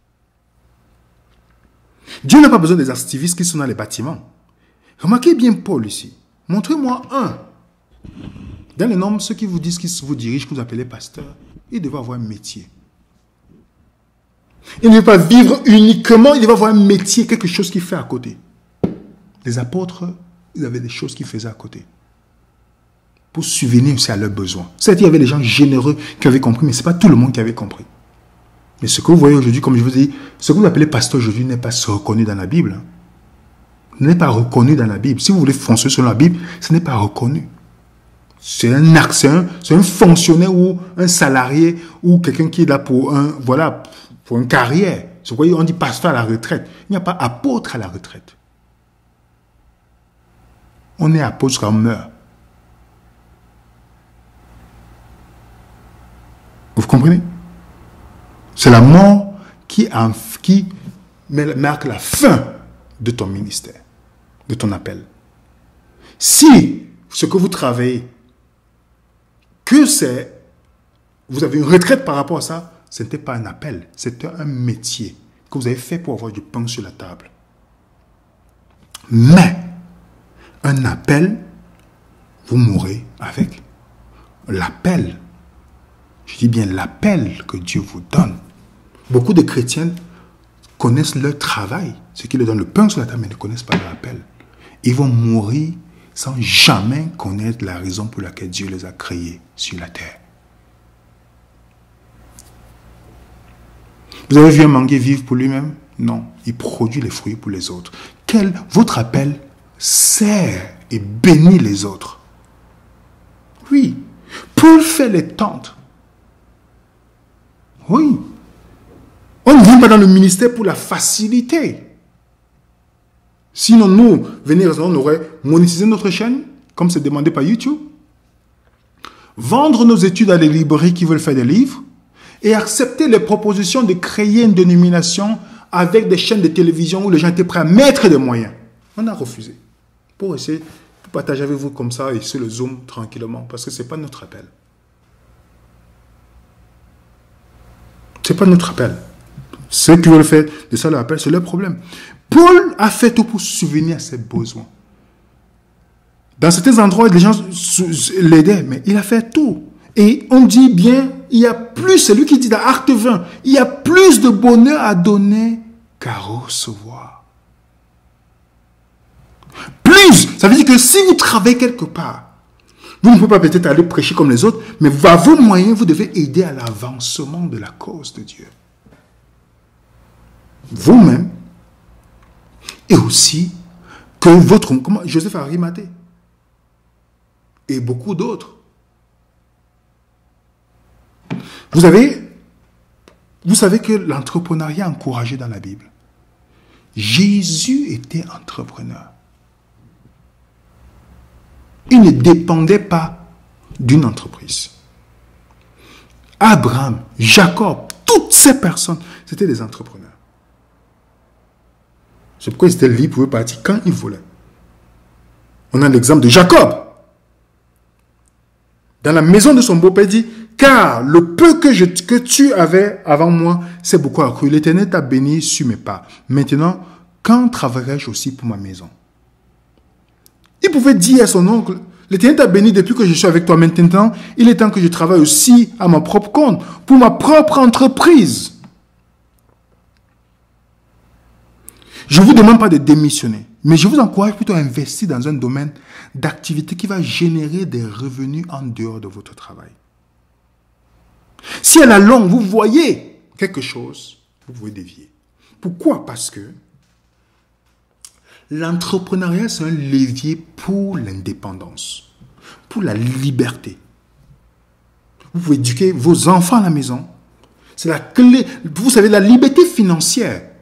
Dieu n'a pas besoin des activistes qui sont dans les bâtiments. Remarquez bien Paul ici. Montrez-moi un. Dans les normes, ceux qui vous disent qu'ils vous dirigent, que vous appelez pasteur, ils doivent avoir un métier. Il ne veut pas vivre uniquement, il doit avoir un métier, quelque chose qu'il fait à côté. Les apôtres, ils avaient des choses qu'ils faisaient à côté. Pour subvenir aussi à leurs besoins. C'est-à-dire qu'il y avait des gens généreux qui avaient compris, mais ce n'est pas tout le monde qui avait compris. Mais ce que vous voyez aujourd'hui, comme je vous dis, ce que vous appelez pasteur aujourd'hui n'est pas reconnu dans la Bible. N'est pas reconnu dans la Bible. Si vous voulez foncer sur la Bible, ce n'est pas reconnu. C'est un acte, c'est un, c'est un fonctionnaire ou un salarié ou quelqu'un qui est là pour un, voilà, pour une carrière. C'est pourquoi on dit pasteur à la retraite. Il n'y a pas apôtre à la retraite. On est apôtre quand on meurt. Vous comprenez? C'est la mort qui, qui marque la fin de ton ministère, de ton appel. Si ce que vous travaillez, que c'est, vous avez une retraite par rapport à ça, ce n'était pas un appel, c'était un métier que vous avez fait pour avoir du pain sur la table. Mais, un appel, vous mourrez avec l'appel. Je dis bien l'appel que Dieu vous donne. Beaucoup de chrétiens connaissent leur travail, ce qui leur donne le pain sur la table, mais ne connaissent pas leur appel. Ils vont mourir sans jamais connaître la raison pour laquelle Dieu les a créés sur la terre. Vous avez vu un manguier vivre pour lui-même? Non, il produit les fruits pour les autres. Quel, votre appel sert et bénit les autres. Oui, Paul fait les tentes. Oui. On ne vient pas dans le ministère pour la facilité. Sinon, nous, venir, on aurait monétisé notre chaîne, comme c'est demandé par YouTube. Vendre nos études à des librairies qui veulent faire des livres et accepter les propositions de créer une dénomination avec des chaînes de télévision où les gens étaient prêts à mettre des moyens. On a refusé. Pour essayer de partager avec vous comme ça et sur le Zoom tranquillement, parce que ce n'est pas notre appel. Ce n'est pas notre appel. Ceux qui veulent faire de ça leur appel, c'est leur problème. Paul a fait tout pour subvenir à ses besoins. Dans certains endroits, les gens l'aidaient, mais il a fait tout. Et on dit bien, il y a plus, c'est lui qui dit dans Acte vingt, il y a plus de bonheur à donner qu'à recevoir. Plus, ça veut dire que si vous travaillez quelque part, vous ne pouvez pas peut-être aller prêcher comme les autres, mais à vos moyens, vous devez aider à l'avancement de la cause de Dieu. Vous-même, et aussi que votre, comment, Joseph Arimathée, et beaucoup d'autres. Vous avez, vous savez que l'entrepreneuriat est encouragé dans la Bible. Jésus était entrepreneur. Il ne dépendait pas d'une entreprise. Abraham, Jacob, toutes ces personnes, c'était des entrepreneurs. C'est pourquoi ils étaient libres, ils pouvaient partir quand ils voulaient. On a l'exemple de Jacob. Dans la maison de son beau-père, il dit, car le peu que, je, que tu avais avant moi, c'est beaucoup accru. L'Éternel t'a béni sur mes pas. Maintenant, quand travaillerai-je aussi pour ma maison? Il pouvait dire à son oncle, l'Éternel t'a béni depuis que je suis avec toi. Maintenant, il est temps que je travaille aussi à mon propre compte, pour ma propre entreprise. Je ne vous demande pas de démissionner, mais je vous encourage plutôt à investir dans un domaine d'activité qui va générer des revenus en dehors de votre travail. Si à la longue, vous voyez quelque chose, vous pouvez dévier. Pourquoi? Parce que l'entrepreneuriat, c'est un levier pour l'indépendance, pour la liberté. Vous pouvez éduquer vos enfants à la maison. C'est la clé. Vous savez, la liberté financière,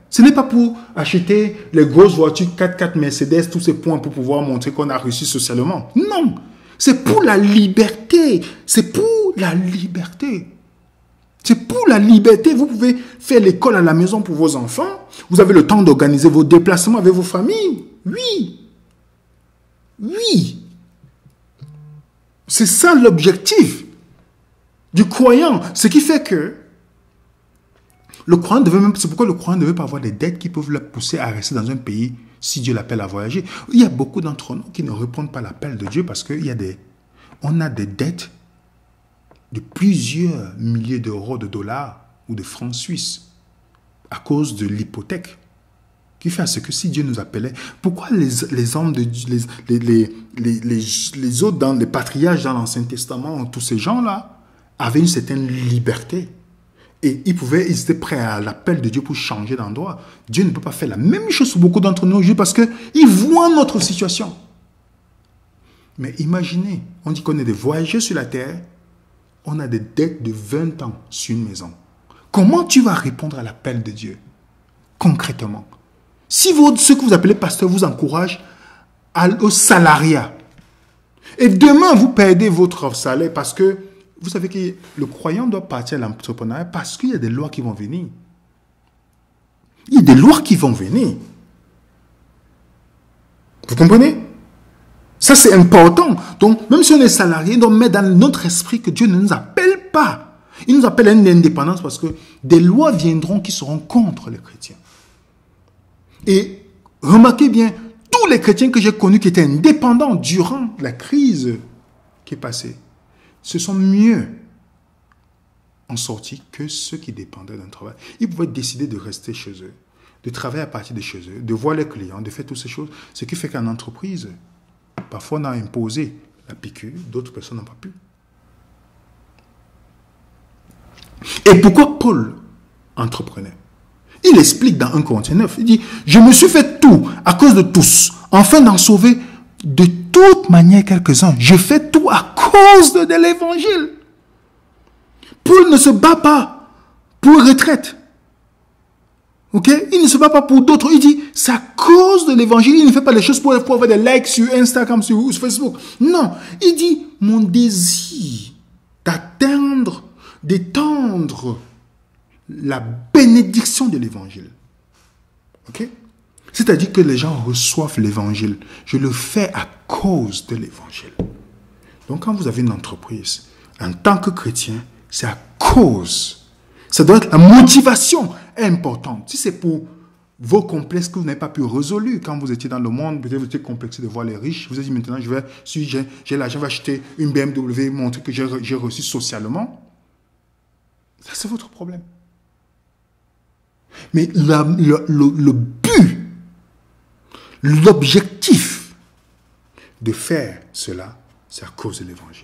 Ce n'est pas pour acheter les grosses voitures quatre quatre Mercedes, tous ces points pour pouvoir montrer qu'on a réussi socialement. Non, c'est pour la liberté. C'est pour la liberté. C'est pour la liberté. Vous pouvez faire l'école à la maison pour vos enfants. Vous avez le temps d'organiser vos déplacements avec vos familles. Oui. Oui. C'est ça l'objectif du croyant. Ce qui fait que le croyant devait même, c'est pourquoi le croyant ne veut pas avoir des dettes qui peuvent le pousser à rester dans un pays si Dieu l'appelle à voyager. Il y a beaucoup d'entre nous qui ne répondent pas à l'appel de Dieu parce qu'il y a des, on a des dettes de plusieurs milliers d'euros, de dollars ou de francs suisses à cause de l'hypothèque qui fait à ce que si Dieu nous appelait, pourquoi les, les hommes, de, les, les, les, les, les, les autres, dans les patriarches dans l'Ancien Testament, tous ces gens-là avaient une certaine liberté. Et ils pouvaient, ils étaient prêts à l'appel de Dieu pour changer d'endroit. Dieu ne peut pas faire la même chose pour beaucoup d'entre nous aujourd'hui parce qu'il voit notre situation. Mais imaginez, on dit qu'on est des voyageurs sur la terre, on a des dettes de vingt ans sur une maison. Comment tu vas répondre à l'appel de Dieu concrètement? Si vous, ce que vous appelez pasteur vous encourage à, au salariat, et demain vous perdez votre salaire parce que vous savez que le croyant doit partir à l'entrepreneuriat parce qu'il y a des lois qui vont venir. Il y a des lois qui vont venir. Vous comprenez? Ça, c'est important. Donc, même si on est salarié, on doit mettre dans notre esprit que Dieu ne nous appelle pas. Il nous appelle à une indépendance parce que des lois viendront qui seront contre les chrétiens. Et remarquez bien, tous les chrétiens que j'ai connus qui étaient indépendants durant la crise qui est passée, se sont mieux en sortis que ceux qui dépendaient d'un travail. Ils pouvaient décider de rester chez eux, de travailler à partir de chez eux, de voir les clients, de faire toutes ces choses. Ce qui fait qu'en entreprise, parfois on a imposé la piqûre, d'autres personnes n'ont pas pu. Et pourquoi Paul entreprenait? Il explique dans un Corinthiens neuf, il dit, je me suis fait tout à cause de tous, afin d'en sauver de toute manière quelques-uns. Je fais tout à cause de, de l'évangile. Paul ne se bat pas pour retraite. Ok? Il ne se bat pas pour d'autres. Il dit, c'est à cause de l'évangile. Il ne fait pas les choses pour, pour avoir des likes sur Instagram, sur, sur Facebook. Non. Il dit, mon désir d'atteindre, d'étendre la bénédiction de l'évangile. Ok? C'est-à-dire que les gens reçoivent l'évangile. Je le fais à cause de l'évangile. Donc quand vous avez une entreprise, en tant que chrétien, c'est à cause. Ça doit être la motivation est importante. Si c'est pour vos complexes que vous n'avez pas pu résoudre quand vous étiez dans le monde, peut-être vous étiez complexé de voir les riches, vous avez dit maintenant, je vais, si j'ai, j'ai l'argent, je vais acheter une B M W, montrer que j'ai, j'ai reçu socialement. Ça, c'est votre problème. Mais la, le, le, le but, l'objectif de faire cela, c'est à cause de l'évangile.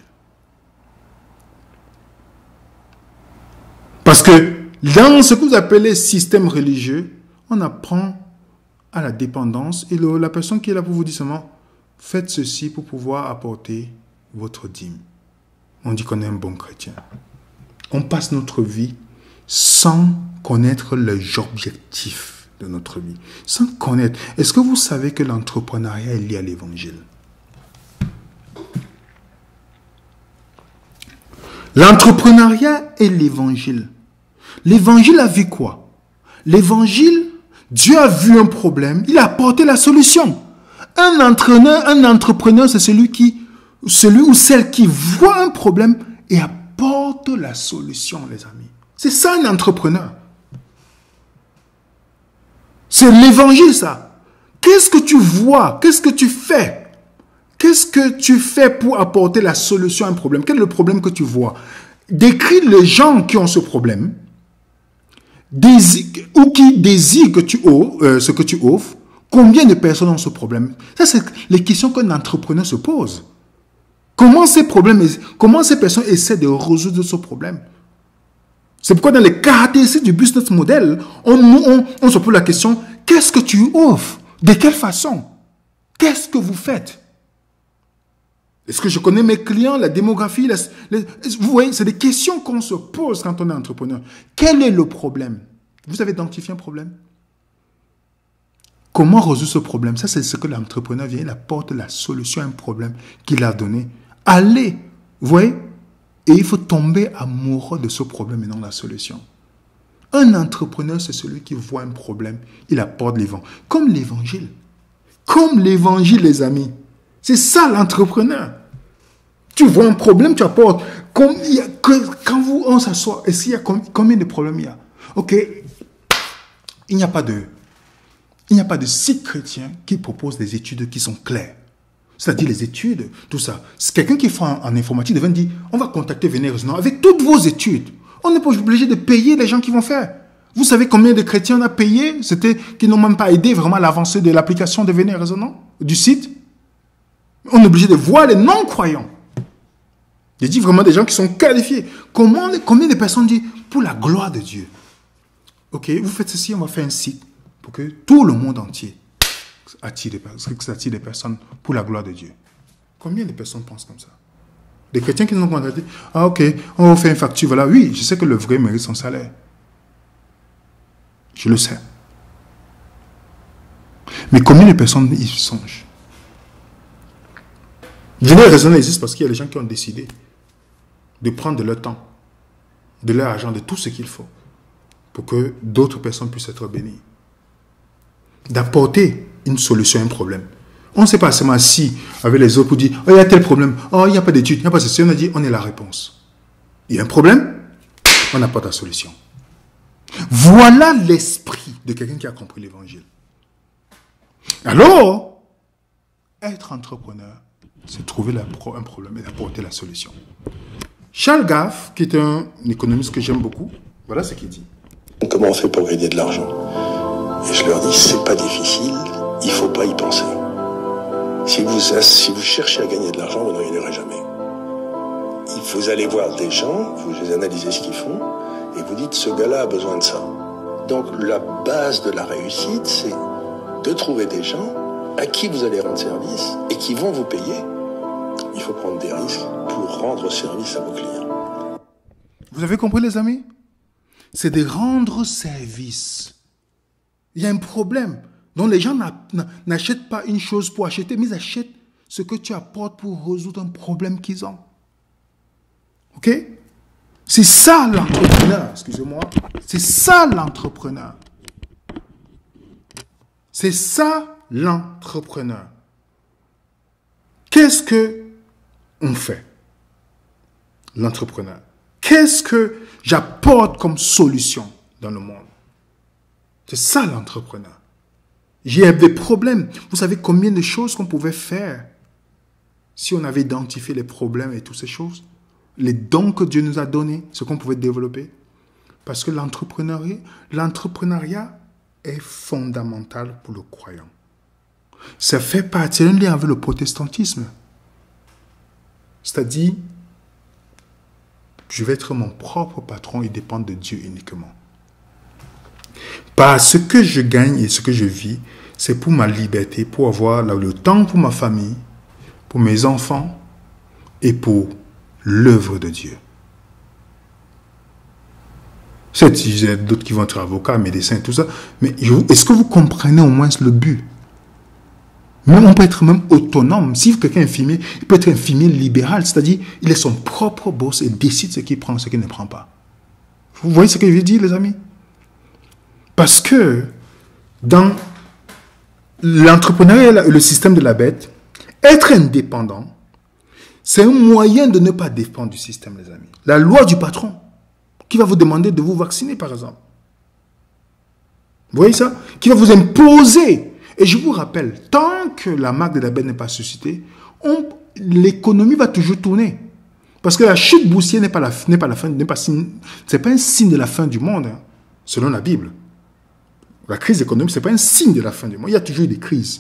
Parce que dans ce que vous appelez système religieux, on apprend à la dépendance et le, la personne qui est là pour vous dire seulement, faites ceci pour pouvoir apporter votre dîme. On dit qu'on est un bon chrétien. On passe notre vie sans connaître les objectifs de notre vie. Sans connaître. Est-ce que vous savez que l'entrepreneuriat est lié à l'évangile? L'entrepreneuriat et l'évangile. L'évangile a vu quoi? L'évangile, Dieu a vu un problème, il a apporté la solution. Un entraîneur, un entrepreneur, c'est celui qui, celui ou celle qui voit un problème et apporte la solution, les amis. C'est ça un entrepreneur. C'est l'évangile, ça. Qu'est-ce que tu vois? Qu'est-ce que tu fais? Qu'est-ce que tu fais pour apporter la solution à un problème? Quel est le problème que tu vois? Décris les gens qui ont ce problème, désir, ou qui désirent que tu offres, euh, ce que tu offres. Combien de personnes ont ce problème? Ça, c'est les questions qu'un entrepreneur se pose. Comment ces problèmes, comment ces personnes essaient de résoudre ce problème? C'est pourquoi dans les caractéristiques du business model, on, on, on se pose la question, qu'est-ce que tu offres? De quelle façon? Qu'est-ce que vous faites? Est-ce que je connais mes clients, la démographie? La, les, vous voyez, c'est des questions qu'on se pose quand on est entrepreneur. Quel est le problème? Vous avez identifié un problème? Comment résoudre ce problème? Ça, c'est ce que l'entrepreneur vient, il apporte la solution à un problème qu'il a donné. Allez, vous voyez? Et il faut tomber amoureux de ce problème et non la solution. Un entrepreneur, c'est celui qui voit un problème, il apporte l'évangile. Comme l'évangile. Comme l'évangile, les amis. C'est ça l'entrepreneur. Tu vois un problème, tu apportes. Comme il y a, que, quand vous, on s'assoit, est-ce qu'il y a combien de problèmes il y a? Ok, il n'y a pas de, il n'y a pas de site chrétien qui propose des études qui sont claires. C'est-à-dire les études, tout ça. C'est quelqu'un qui fait en, en informatique devient dire, on va contacter Venez Résonance avec toutes vos études. On n'est pas obligé de payer les gens qui vont faire. Vous savez combien de chrétiens on a payé? C'était qui n'ont même pas aidé vraiment à l'avancée de l'application de Venez Résonance, du site. On est obligé de voir les non-croyants. Je dis vraiment des gens qui sont qualifiés. Comment, combien de personnes disent pour la gloire de Dieu? Ok, vous faites ceci, on va faire un site pour que tout le monde entier attire des, attire des personnes pour la gloire de Dieu. Combien de personnes pensent comme ça? Des chrétiens qui nous ont contacté, ah ok, on va faire une facture, voilà. Oui, je sais que le vrai mérite son salaire. Je le sais. Mais combien de personnes y songent? Venez raisonner existe parce qu'il y a des gens qui ont décidé de prendre de leur temps, de leur argent, de tout ce qu'il faut pour que d'autres personnes puissent être bénies. D'apporter une solution à un problème. On ne s'est pas seulement assis avec les autres pour dire « Oh, il y a tel problème. Oh, il n'y a pas d'études. Il n'y a pas ceci. » On a dit « On est la réponse. » Il y a un problème, on apporte la solution. Voilà l'esprit de quelqu'un qui a compris l'évangile. Alors, être entrepreneur, c'est trouver la, un problème et apporter la solution. Charles Gaff, qui est un économiste que j'aime beaucoup, voilà ce qu'il dit. Comment on fait pour gagner de l'argent? Et je leur dis, c'est pas difficile, il faut pas y penser. Si vous, si vous cherchez à gagner de l'argent, vous n'en gagnerez jamais. Vous allez voir des gens, vous analysez ce qu'ils font, et vous dites, ce gars-là a besoin de ça. Donc la base de la réussite, c'est de trouver des gens à qui vous allez rendre service et qui vont vous payer. Il faut prendre des risques pour rendre service à vos clients. Vous avez compris, les amis? C'est de rendre service. Il y a un problème. Donc les gens n'achètent pas une chose pour acheter, mais ils achètent ce que tu apportes pour résoudre un problème qu'ils ont. Ok? C'est ça l'entrepreneur, excusez-moi. C'est ça l'entrepreneur. C'est ça l'entrepreneur. Qu'est-ce que on fait? L'entrepreneur. Qu'est-ce que j'apporte comme solution dans le monde? C'est ça l'entrepreneur. J'ai des problèmes. Vous savez combien de choses qu'on pouvait faire si on avait identifié les problèmes et toutes ces choses? Les dons que Dieu nous a donnés, ce qu'on pouvait développer. Parce que l'entrepreneuriat, l'entrepreneuriat est fondamental pour le croyant. Ça fait partie d'un lien avec le protestantisme. C'est-à-dire, je vais être mon propre patron et dépendre de Dieu uniquement. Parce que ce que je gagne et ce que je vis, c'est pour ma liberté, pour avoir le temps pour ma famille, pour mes enfants et pour l'œuvre de Dieu. C'est il y a d'autres qui vont être avocats, médecins, tout ça. Mais est-ce que vous comprenez au moins le but? Même on peut être même autonome. Si quelqu'un est infirmier, il peut être infirmier libéral, c'est-à-dire il est son propre boss et décide ce qu'il prend, ce qu'il ne prend pas. Vous voyez ce que je veux dire, les amis? Parce que dans l'entrepreneuriat et le système de la bête, être indépendant, c'est un moyen de ne pas dépendre du système, les amis. La loi du patron, qui va vous demander de vous vacciner, par exemple. Vous voyez ça? Qui va vous imposer. Et je vous rappelle, tant que la marque de la bête n'est pas suscitée, l'économie va toujours tourner. Parce que la chute boursière n'est pas la, n'est pas la fin, n'est pas signe, c'est pas un signe de la fin du monde, hein, selon la Bible. La crise économique, ce n'est pas un signe de la fin du monde. Il y a toujours eu des crises.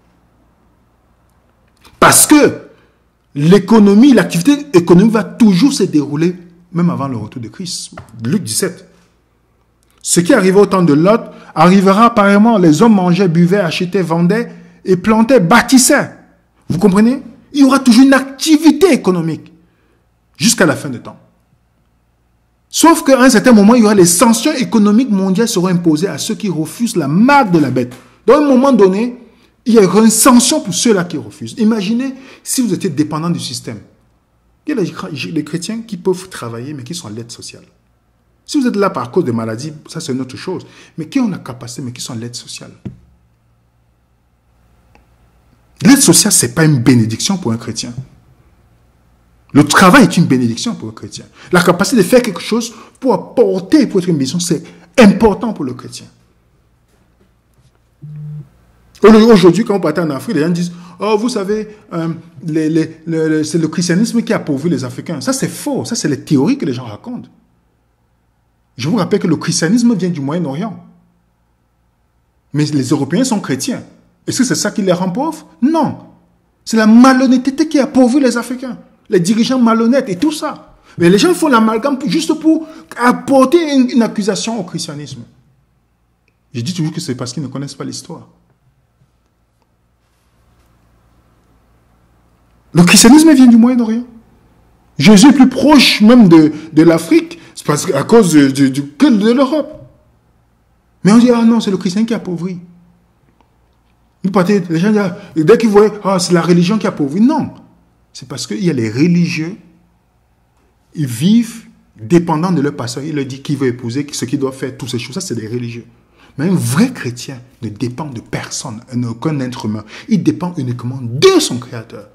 Parce que l'économie, l'activité économique va toujours se dérouler, même avant le retour de Christ. Luc dix-sept. Ce qui arrivait au temps de Lot arrivera apparemment. Les hommes mangeaient, buvaient, achetaient, vendaient et plantaient, bâtissaient. Vous comprenez? Il y aura toujours une activité économique jusqu'à la fin du temps. Sauf qu'à un certain moment, il y aura les sanctions économiques mondiales seront imposées à ceux qui refusent la marque de la bête. Dans un moment donné, il y a une sanction pour ceux-là qui refusent. Imaginez si vous étiez dépendant du système. Il y a les chrétiens qui peuvent travailler, mais qui sont à l'aide sociale. Si vous êtes là par cause de maladies, ça c'est une autre chose. Mais qui ont la capacité, mais qui sont à l'aide sociale. L'aide sociale, ce n'est pas une bénédiction pour un chrétien. Le travail est une bénédiction pour un chrétien. La capacité de faire quelque chose pour apporter, pour être une bénédiction, c'est important pour le chrétien. Aujourd'hui, quand on part en Afrique, les gens disent « Oh, vous savez, euh, les, les, les, c'est le christianisme qui a appauvri les Africains. » Ça, c'est faux. Ça, c'est les théories que les gens racontent. Je vous rappelle que le christianisme vient du Moyen-Orient. Mais les Européens sont chrétiens. Est-ce que c'est ça qui les rend pauvres? Non. C'est la malhonnêteté qui a appauvri les Africains. Les dirigeants malhonnêtes et tout ça. Mais les gens font l'amalgame juste pour apporter une, une accusation au christianisme. Je dis toujours que c'est parce qu'ils ne connaissent pas l'histoire. Le christianisme vient du Moyen-Orient. Jésus est plus proche même de, de l'Afrique, c'est parce qu'à cause de, de, de, que de l'Europe. Mais on dit, ah non, c'est le chrétien qui a appauvri. Vous partez, les gens disent, dès qu'ils voient, ah, c'est la religion qui a appauvri. Non. C'est parce qu'il y a les religieux, ils vivent dépendant de leur pasteur. Il leur dit qui veut épouser, ce qu'il doit faire, toutes ces choses. Ça, c'est des religieux. Mais un vrai chrétien ne dépend de personne, d'aucun être humain. Il dépend uniquement de son Créateur.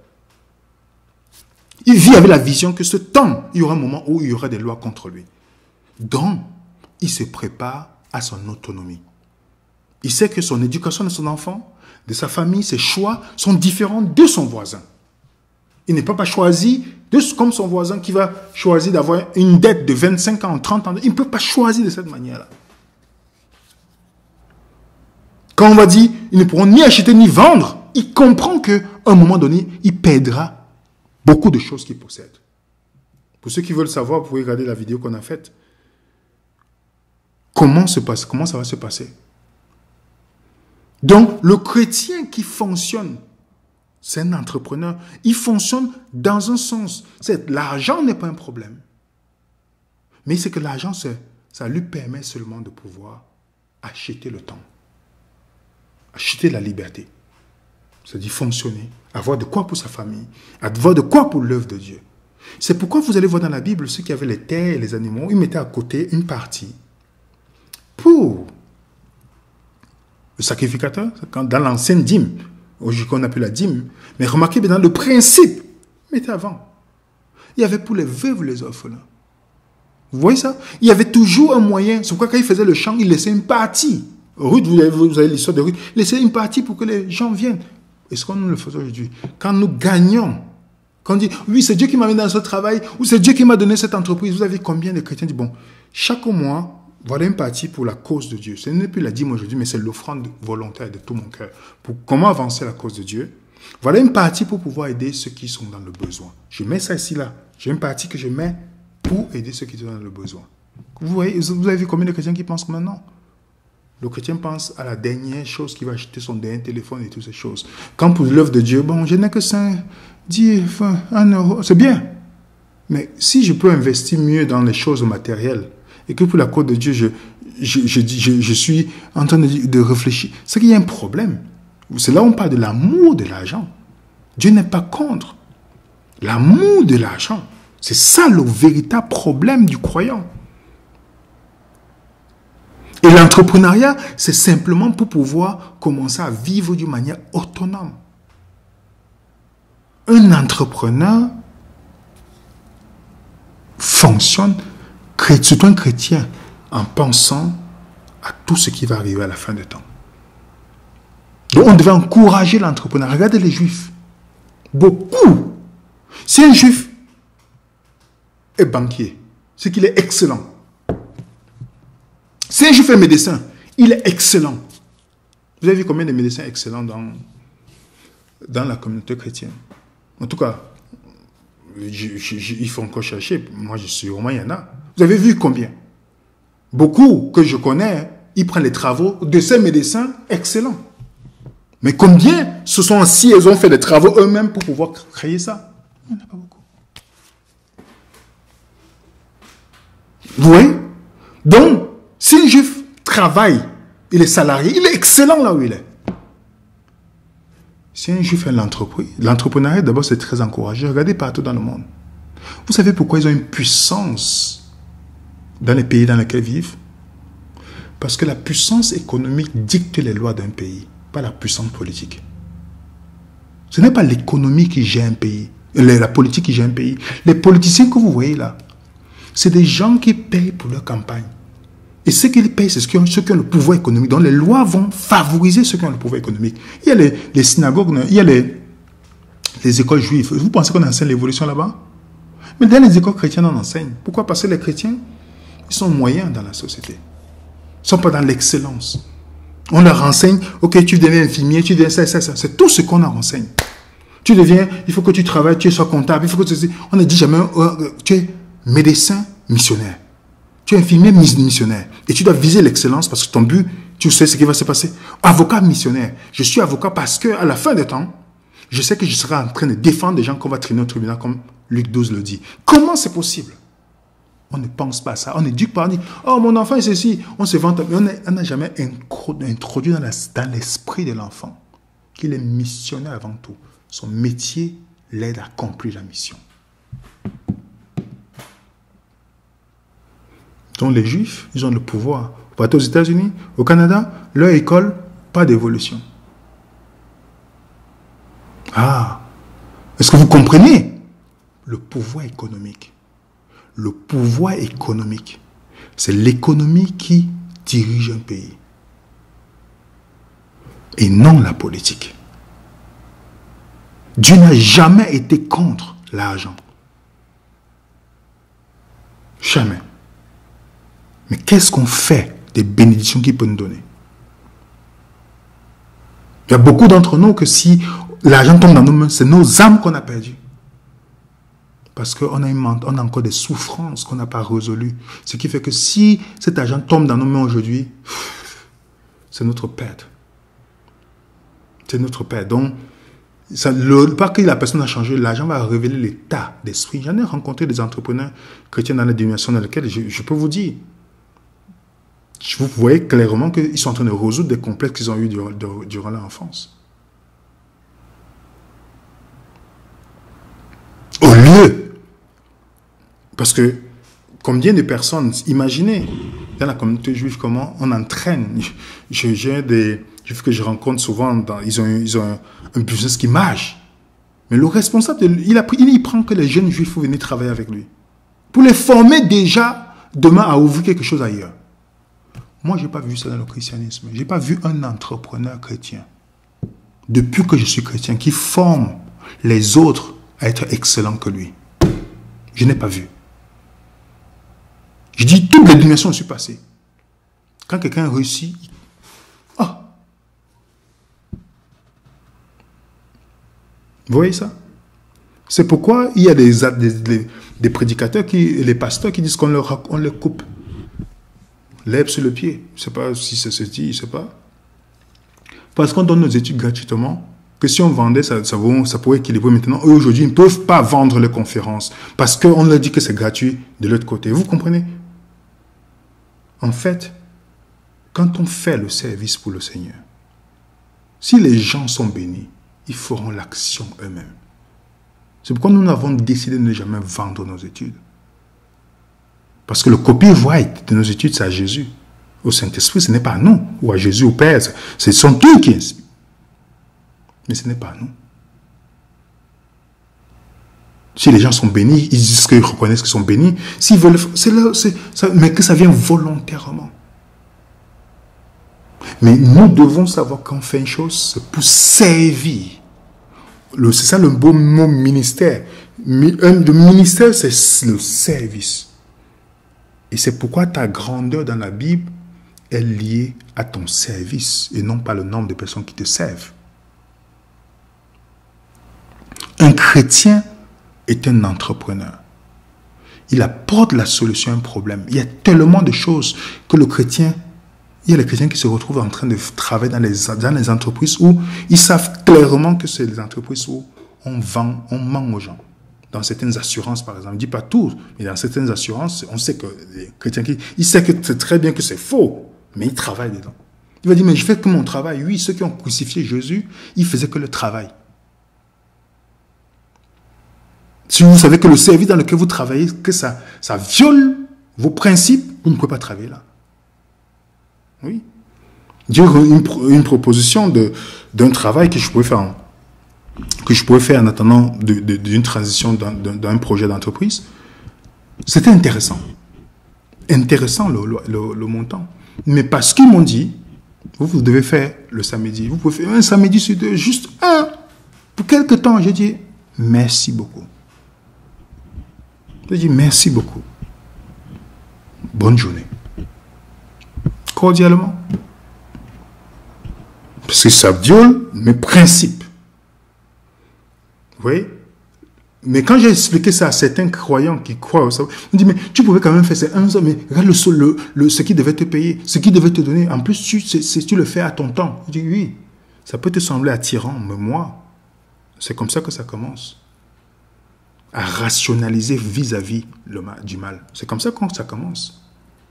Il vit avec la vision que ce temps, il y aura un moment où il y aura des lois contre lui. Donc, il se prépare à son autonomie. Il sait que son éducation de son enfant, de sa famille, ses choix sont différents de son voisin. Il n'est pas, pas choisi de, comme son voisin qui va choisir d'avoir une dette de vingt-cinq ans, trente ans. Il ne peut pas choisir de cette manière-là. Quand on va dire, ils ne pourront ni acheter ni vendre, il comprend qu'à un moment donné, il perdra beaucoup de choses qu'il possède. Pour ceux qui veulent savoir, vous pouvez regarder la vidéo qu'on a faite. Comment, se passe, comment ça va se passer? Donc, le chrétien qui fonctionne, c'est un entrepreneur. Il fonctionne dans un sens. L'argent n'est pas un problème. Mais c'est que l'argent, ça lui permet seulement de pouvoir acheter le temps. Acheter la liberté. C'est-à-dire fonctionner, avoir de quoi pour sa famille, avoir de quoi pour l'œuvre de Dieu. C'est pourquoi vous allez voir dans la Bible, ceux qui avaient les terres et les animaux, ils mettaient à côté une partie pour le sacrificateur, dans l'ancienne dîme, aujourd'hui qu'on appelle la dîme, mais remarquez bien dans le principe, mettez avant. Il y avait pour les veuves les orphelins. Vous voyez ça? Il y avait toujours un moyen. C'est pourquoi quand il faisait le chant, il laissait une partie. Ruth, vous avez, vous avez l'histoire de Ruth, il laissait une partie pour que les gens viennent. Est-ce qu'on nous le faisons aujourd'hui? Quand nous gagnons, quand on dit, oui, c'est Dieu qui m'a mis dans ce travail, ou c'est Dieu qui m'a donné cette entreprise, vous avez combien de chrétiens qui disent, bon, chaque mois, voilà une partie pour la cause de Dieu. Ce n'est plus la dîme aujourd'hui, mais c'est l'offrande volontaire de tout mon cœur. Pour comment avancer la cause de Dieu? Voilà une partie pour pouvoir aider ceux qui sont dans le besoin. Je mets ça ici, là. J'ai une partie que je mets pour aider ceux qui sont dans le besoin. Vous voyez, vous avez vu combien de chrétiens qui pensent maintenant? Le chrétien pense à la dernière chose qu'il va acheter, son dernier téléphone et toutes ces choses. Quand pour l'œuvre de Dieu, bon, je n'ai que cinq, dix, vingt, un euro, c'est bien. Mais si je peux investir mieux dans les choses matérielles, et que pour la cause de Dieu, je, je, je, je, je suis en train de, de réfléchir, c'est qu'il y a un problème. C'est là où on parle de l'amour de l'argent. Dieu n'est pas contre. L'amour de l'argent, c'est ça le véritable problème du croyant. Et l'entrepreneuriat, c'est simplement pour pouvoir commencer à vivre d'une manière autonome. Un entrepreneur fonctionne, surtout un chrétien, en pensant à tout ce qui va arriver à la fin du temps. Donc on devait encourager l'entrepreneur. Regardez les juifs. Beaucoup. Si un juif est banquier, c'est qu'il est excellent. Si un juif est médecin, il est excellent. Vous avez vu combien de médecins excellents dans, dans la communauté chrétienne? En tout cas, je, je, je, il faut encore chercher. Moi, je suis au moins, il y en a. Vous avez vu combien? Beaucoup que je connais, ils prennent les travaux de ces médecins excellents. Mais combien se sont assis et ont fait des travaux eux-mêmes pour pouvoir créer ça? Il n'y en a pas beaucoup. Vous voyez? Donc, si un juif travaille, il est salarié, il est excellent là où il est. Si un juif fait l'entreprise, l'entrepreneuriat, d'abord, c'est très encouragé. Regardez partout dans le monde. Vous savez pourquoi ils ont une puissance dans les pays dans lesquels ils vivent? Parce que la puissance économique dicte les lois d'un pays, pas la puissance politique. Ce n'est pas l'économie qui gère un pays, la politique qui gère un pays. Les politiciens que vous voyez là, c'est des gens qui payent pour leur campagne. Et ceux qui les payent, c'est ceux qui ont, ceux qui ont le pouvoir économique. Donc les lois vont favoriser ceux qui ont le pouvoir économique. Il y a les, les synagogues, il y a les, les écoles juives. Vous pensez qu'on enseigne l'évolution là-bas? Mais dans les écoles chrétiennes, on enseigne. Pourquoi? Parce que les chrétiens, ils sont moyens dans la société. Ils ne sont pas dans l'excellence. On leur enseigne, ok, tu deviens infirmier, tu deviens ça, ça, ça. C'est tout ce qu'on leur enseigne. Tu deviens, il faut que tu travailles, tu sois comptable, il faut que tu... On ne dit jamais, euh, tu es médecin missionnaire. Tu es infirmier missionnaire. Et tu dois viser l'excellence parce que ton but, tu sais ce qui va se passer. Avocat missionnaire. Je suis avocat parce que à la fin des temps, je sais que je serai en train de défendre des gens qu'on va traîner au tribunal comme Luc douze le dit. Comment c'est possible? On ne pense pas à ça. On éduque pas. On dit, oh, mon enfant est ceci. On se vante. Mais on n'a jamais introduit dans l'esprit de l'enfant qu'il est missionnaire avant tout. Son métier l'aide à accomplir la mission. Donc les Juifs, ils ont le pouvoir. Vous partez aux États-Unis, au Canada, leur école, pas d'évolution. Ah, est-ce que vous comprenez? Le pouvoir économique. Le pouvoir économique, c'est l'économie qui dirige un pays. Et non la politique. Dieu n'a jamais été contre l'argent. Jamais. Mais qu'est-ce qu'on fait des bénédictions qu'il peut nous donner? Il y a beaucoup d'entre nous que si l'argent tombe dans nos mains, c'est nos âmes qu'on a perdues. Parce qu'on a, on a encore des souffrances qu'on n'a pas résolues. Ce qui fait que si cet argent tombe dans nos mains aujourd'hui, c'est notre perte. C'est notre perte. Donc, ça, le, pas que la personne a changé, l'argent va révéler l'état d'esprit. J'en ai rencontré des entrepreneurs chrétiens dans la dimension dans laquelle je, je peux vous dire, vous voyez clairement qu'ils sont en train de résoudre des complexes qu'ils ont eu durant, durant leur enfance. Au lieu, parce que combien de personnes, imaginez, dans la communauté juive, comment on entraîne. J'ai des juifs que je rencontre souvent, dans, ils ont, ils ont un, un business qui marche. Mais le responsable, de, il, a pris, il, il prend que les jeunes juifs pour venir travailler avec lui. Pour les former déjà, demain, à ouvrir quelque chose ailleurs. Moi, je n'ai pas vu ça dans le christianisme. Je n'ai pas vu un entrepreneur chrétien, depuis que je suis chrétien, qui forme les autres à être excellents que lui. Je n'ai pas vu. Je dis, toutes les dimensions sont passées. Quand quelqu'un réussit, ah! Oh. Vous voyez ça? C'est pourquoi il y a des, des, des prédicateurs, qui, les pasteurs qui disent qu'on leur, on leur coupe l'herbe sur le pied. Je ne sais pas si ça se dit, je ne sais pas. Parce qu'on donne nos études gratuitement, que si on vendait, ça, ça, ça pourrait équilibrer maintenant. Eux, aujourd'hui, ils ne peuvent pas vendre les conférences parce qu'on leur dit que c'est gratuit de l'autre côté. Vous comprenez? En fait, quand on fait le service pour le Seigneur, si les gens sont bénis, ils feront l'action eux-mêmes. C'est pourquoi nous avons décidé de ne jamais vendre nos études. Parce que le copyright de nos études, c'est à Jésus. Au Saint-Esprit, ce n'est pas à nous. Ou à Jésus, au Père. Ce sont eux qui inspirent. Mais ce n'est pas à nous. Si les gens sont bénis, ils disent qu'ils reconnaissent qu'ils sont bénis. S'ils veulent, c'est là, c'est, ça, mais que ça vient volontairement. Mais nous devons savoir qu'on fait une chose, c'est pour servir. C'est ça le beau mot ministère. Le ministère, c'est le service. Et c'est pourquoi ta grandeur dans la Bible est liée à ton service et non pas le nombre de personnes qui te servent. Un chrétien est un entrepreneur. Il apporte la solution à un problème. Il y a tellement de choses que le chrétien, il y a les chrétiens qui se retrouvent en train de travailler dans les, dans les entreprises où ils savent clairement que c'est les entreprises où on vend, on ment aux gens. Dans certaines assurances, par exemple, je ne dis pas tout, mais dans certaines assurances, on sait que les chrétiens, ils savent que c'est très bien que c'est faux, mais ils travaillent dedans. Il va dire, mais je fais que mon travail. Oui, ceux qui ont crucifié Jésus, ils faisaient que le travail. Si vous savez que le service dans lequel vous travaillez, que ça, ça viole vos principes, vous ne pouvez pas travailler là. Oui. Dieu a une, une proposition d'un travail que je pouvais faire en, que je pouvais faire en attendant d'une transition d'un projet d'entreprise. C'était intéressant. Intéressant le, le, le montant. Mais parce qu'ils m'ont dit, vous, vous devez faire le samedi. Vous pouvez faire un samedi sur deux, juste un. Pour quelque temps, j'ai dit, merci beaucoup. J'ai dit, merci beaucoup. Bonne journée. Cordialement. Parce que ça viole mes principes. Vous voyez? Mais quand j'ai expliqué ça à certains croyants qui croient au savoir, on dit, mais tu pouvais quand même faire ça un jour, mais regarde le, le, le, ce qui devait te payer, ce qui devait te donner. En plus, tu, c tu le fais à ton temps. Je dis, oui, ça peut te sembler attirant, mais moi, c'est comme ça que ça commence. À rationaliser vis-à-vis le mal, du mal. C'est comme ça que ça commence.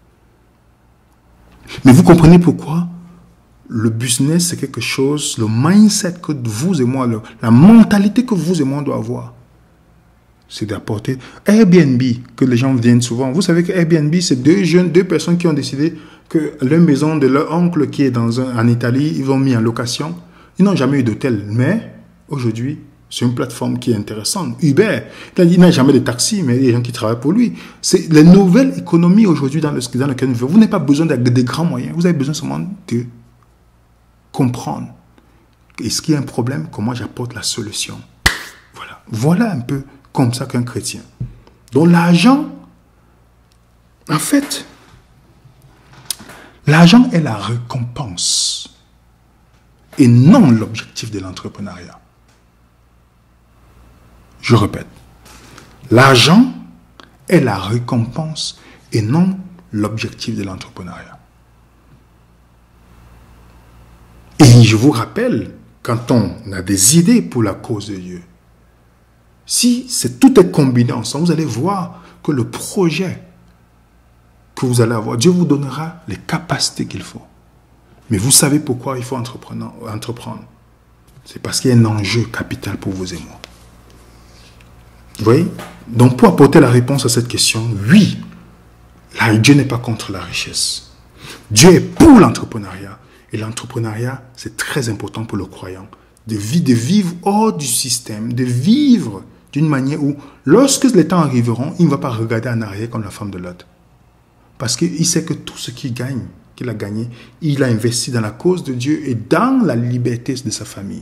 Mais vous comprenez pourquoi le business, c'est quelque chose, le mindset que vous et moi, le, la mentalité que vous et moi doit avoir, c'est d'apporter Airbnb, que les gens viennent souvent. Vous savez que Airbnb, c'est deux jeunes, deux personnes qui ont décidé que leur maison de leur oncle qui est dans un, en Italie, ils l'ont mis en location. Ils n'ont jamais eu d'hôtel, mais aujourd'hui, c'est une plateforme qui est intéressante. Uber, il n'a jamais de taxi, mais il y a des gens qui travaillent pour lui. C'est les nouvelles économies aujourd'hui dans, le, dans lequel nous vivons. Vous n'avez pas besoin de, de grands moyens. Vous avez besoin seulement de comprendre. Est-ce qu'il y a un problème? Comment j'apporte la solution? Voilà. Voilà un peu comme ça qu'un chrétien. Donc l'argent, en fait, l'argent est la récompense et non l'objectif de l'entrepreneuriat. Je répète, l'argent est la récompense et non l'objectif de l'entrepreneuriat. Et je vous rappelle, quand on a des idées pour la cause de Dieu, si c'est, tout est combiné ensemble, vous allez voir que le projet que vous allez avoir, Dieu vous donnera les capacités qu'il faut. Mais vous savez pourquoi il faut entreprendre. entreprendre. C'est parce qu'il y a un enjeu capital pour vous et moi. Vous voyez? Donc, pour apporter la réponse à cette question, oui, là, Dieu n'est pas contre la richesse. Dieu est pour l'entrepreneuriat. Et l'entrepreneuriat, c'est très important pour le croyant. De, vie, de vivre hors du système, de vivre d'une manière où, lorsque les temps arriveront, il ne va pas regarder en arrière comme la femme de Lot. Parce qu'il sait que tout ce qu'il gagne, qu'il a gagné, il a investi dans la cause de Dieu et dans la liberté de sa famille.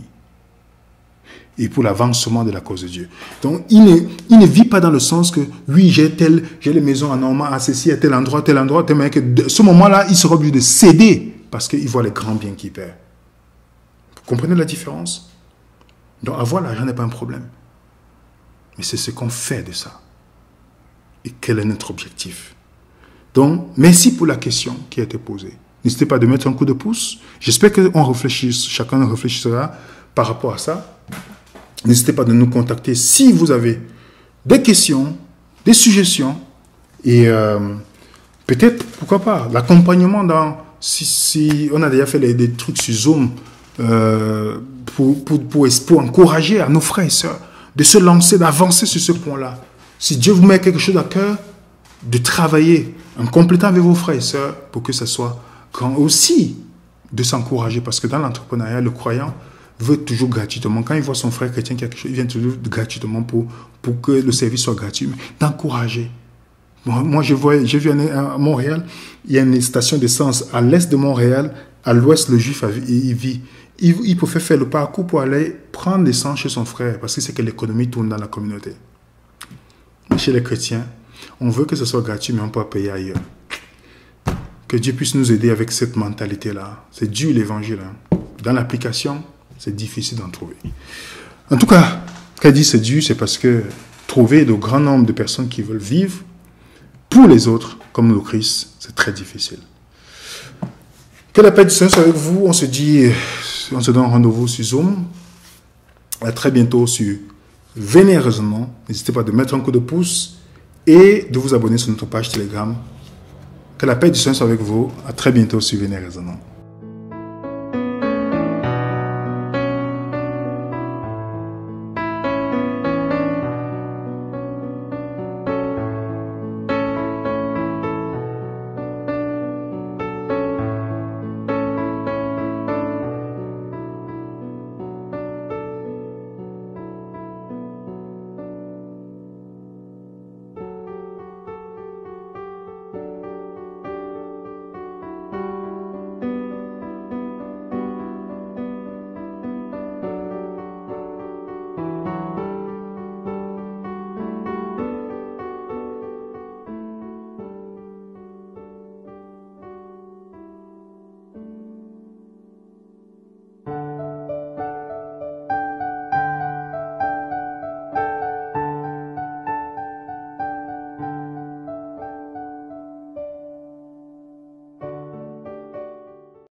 Et pour l'avancement de la cause de Dieu. Donc, il ne, il ne vit pas dans le sens que, oui, j'ai tel, j'ai les maisons à Normand, à ceci, à tel endroit, tel endroit, tel endroit, que ce moment-là, il sera obligé de céder parce qu'il voit les grands biens qu'il perd. Vous comprenez la différence? Donc, avoir l'argent n'est pas un problème. Mais c'est ce qu'on fait de ça. Et quel est notre objectif? Donc, merci pour la question qui a été posée. N'hésitez pas de mettre un coup de pouce. J'espère qu'on réfléchisse, chacun réfléchira par rapport à ça. N'hésitez pas de nous contacter si vous avez des questions, des suggestions. Et euh, peut-être, pourquoi pas, l'accompagnement dans... Si, si on a déjà fait les, des trucs sur Zoom euh, pour, pour, pour, pour encourager à nos frères et sœurs de se lancer, d'avancer sur ce point-là. Si Dieu vous met quelque chose à cœur, de travailler en complétant avec vos frères et sœurs pour que ce soit grand aussi de s'encourager. Parce que dans l'entrepreneuriat, le croyant veut toujours gratuitement. Quand il voit son frère chrétien qui a quelque chose, il vient toujours gratuitement pour, pour que le service soit gratuit. D'encourager. Moi, moi je vois, j'ai vu à Montréal, il y a une station d'essence à l'est de Montréal, à l'ouest, le juif il vit. Il, il pouvait faire le parcours pour aller prendre l'essence chez son frère parce que c'est que l'économie tourne dans la communauté. Mais chez les chrétiens, on veut que ce soit gratuit, mais on peut payer ailleurs. Que Dieu puisse nous aider avec cette mentalité-là. C'est dur l'évangile. Hein. Dans l'application, c'est difficile d'en trouver. En tout cas, quand il dit c'est dur, c'est parce que trouver de grand nombre de personnes qui veulent vivre pour les autres, comme le Christ, c'est très difficile. Que la paix du Seigneur soit avec vous. On se dit, on se donne rendez-vous sur Zoom. À très bientôt sur Venez Raisonnement. N'hésitez pas de mettre un coup de pouce et de vous abonner sur notre page Telegram. Que la paix du Seigneur soit avec vous. À très bientôt sur Venez Raisonnement.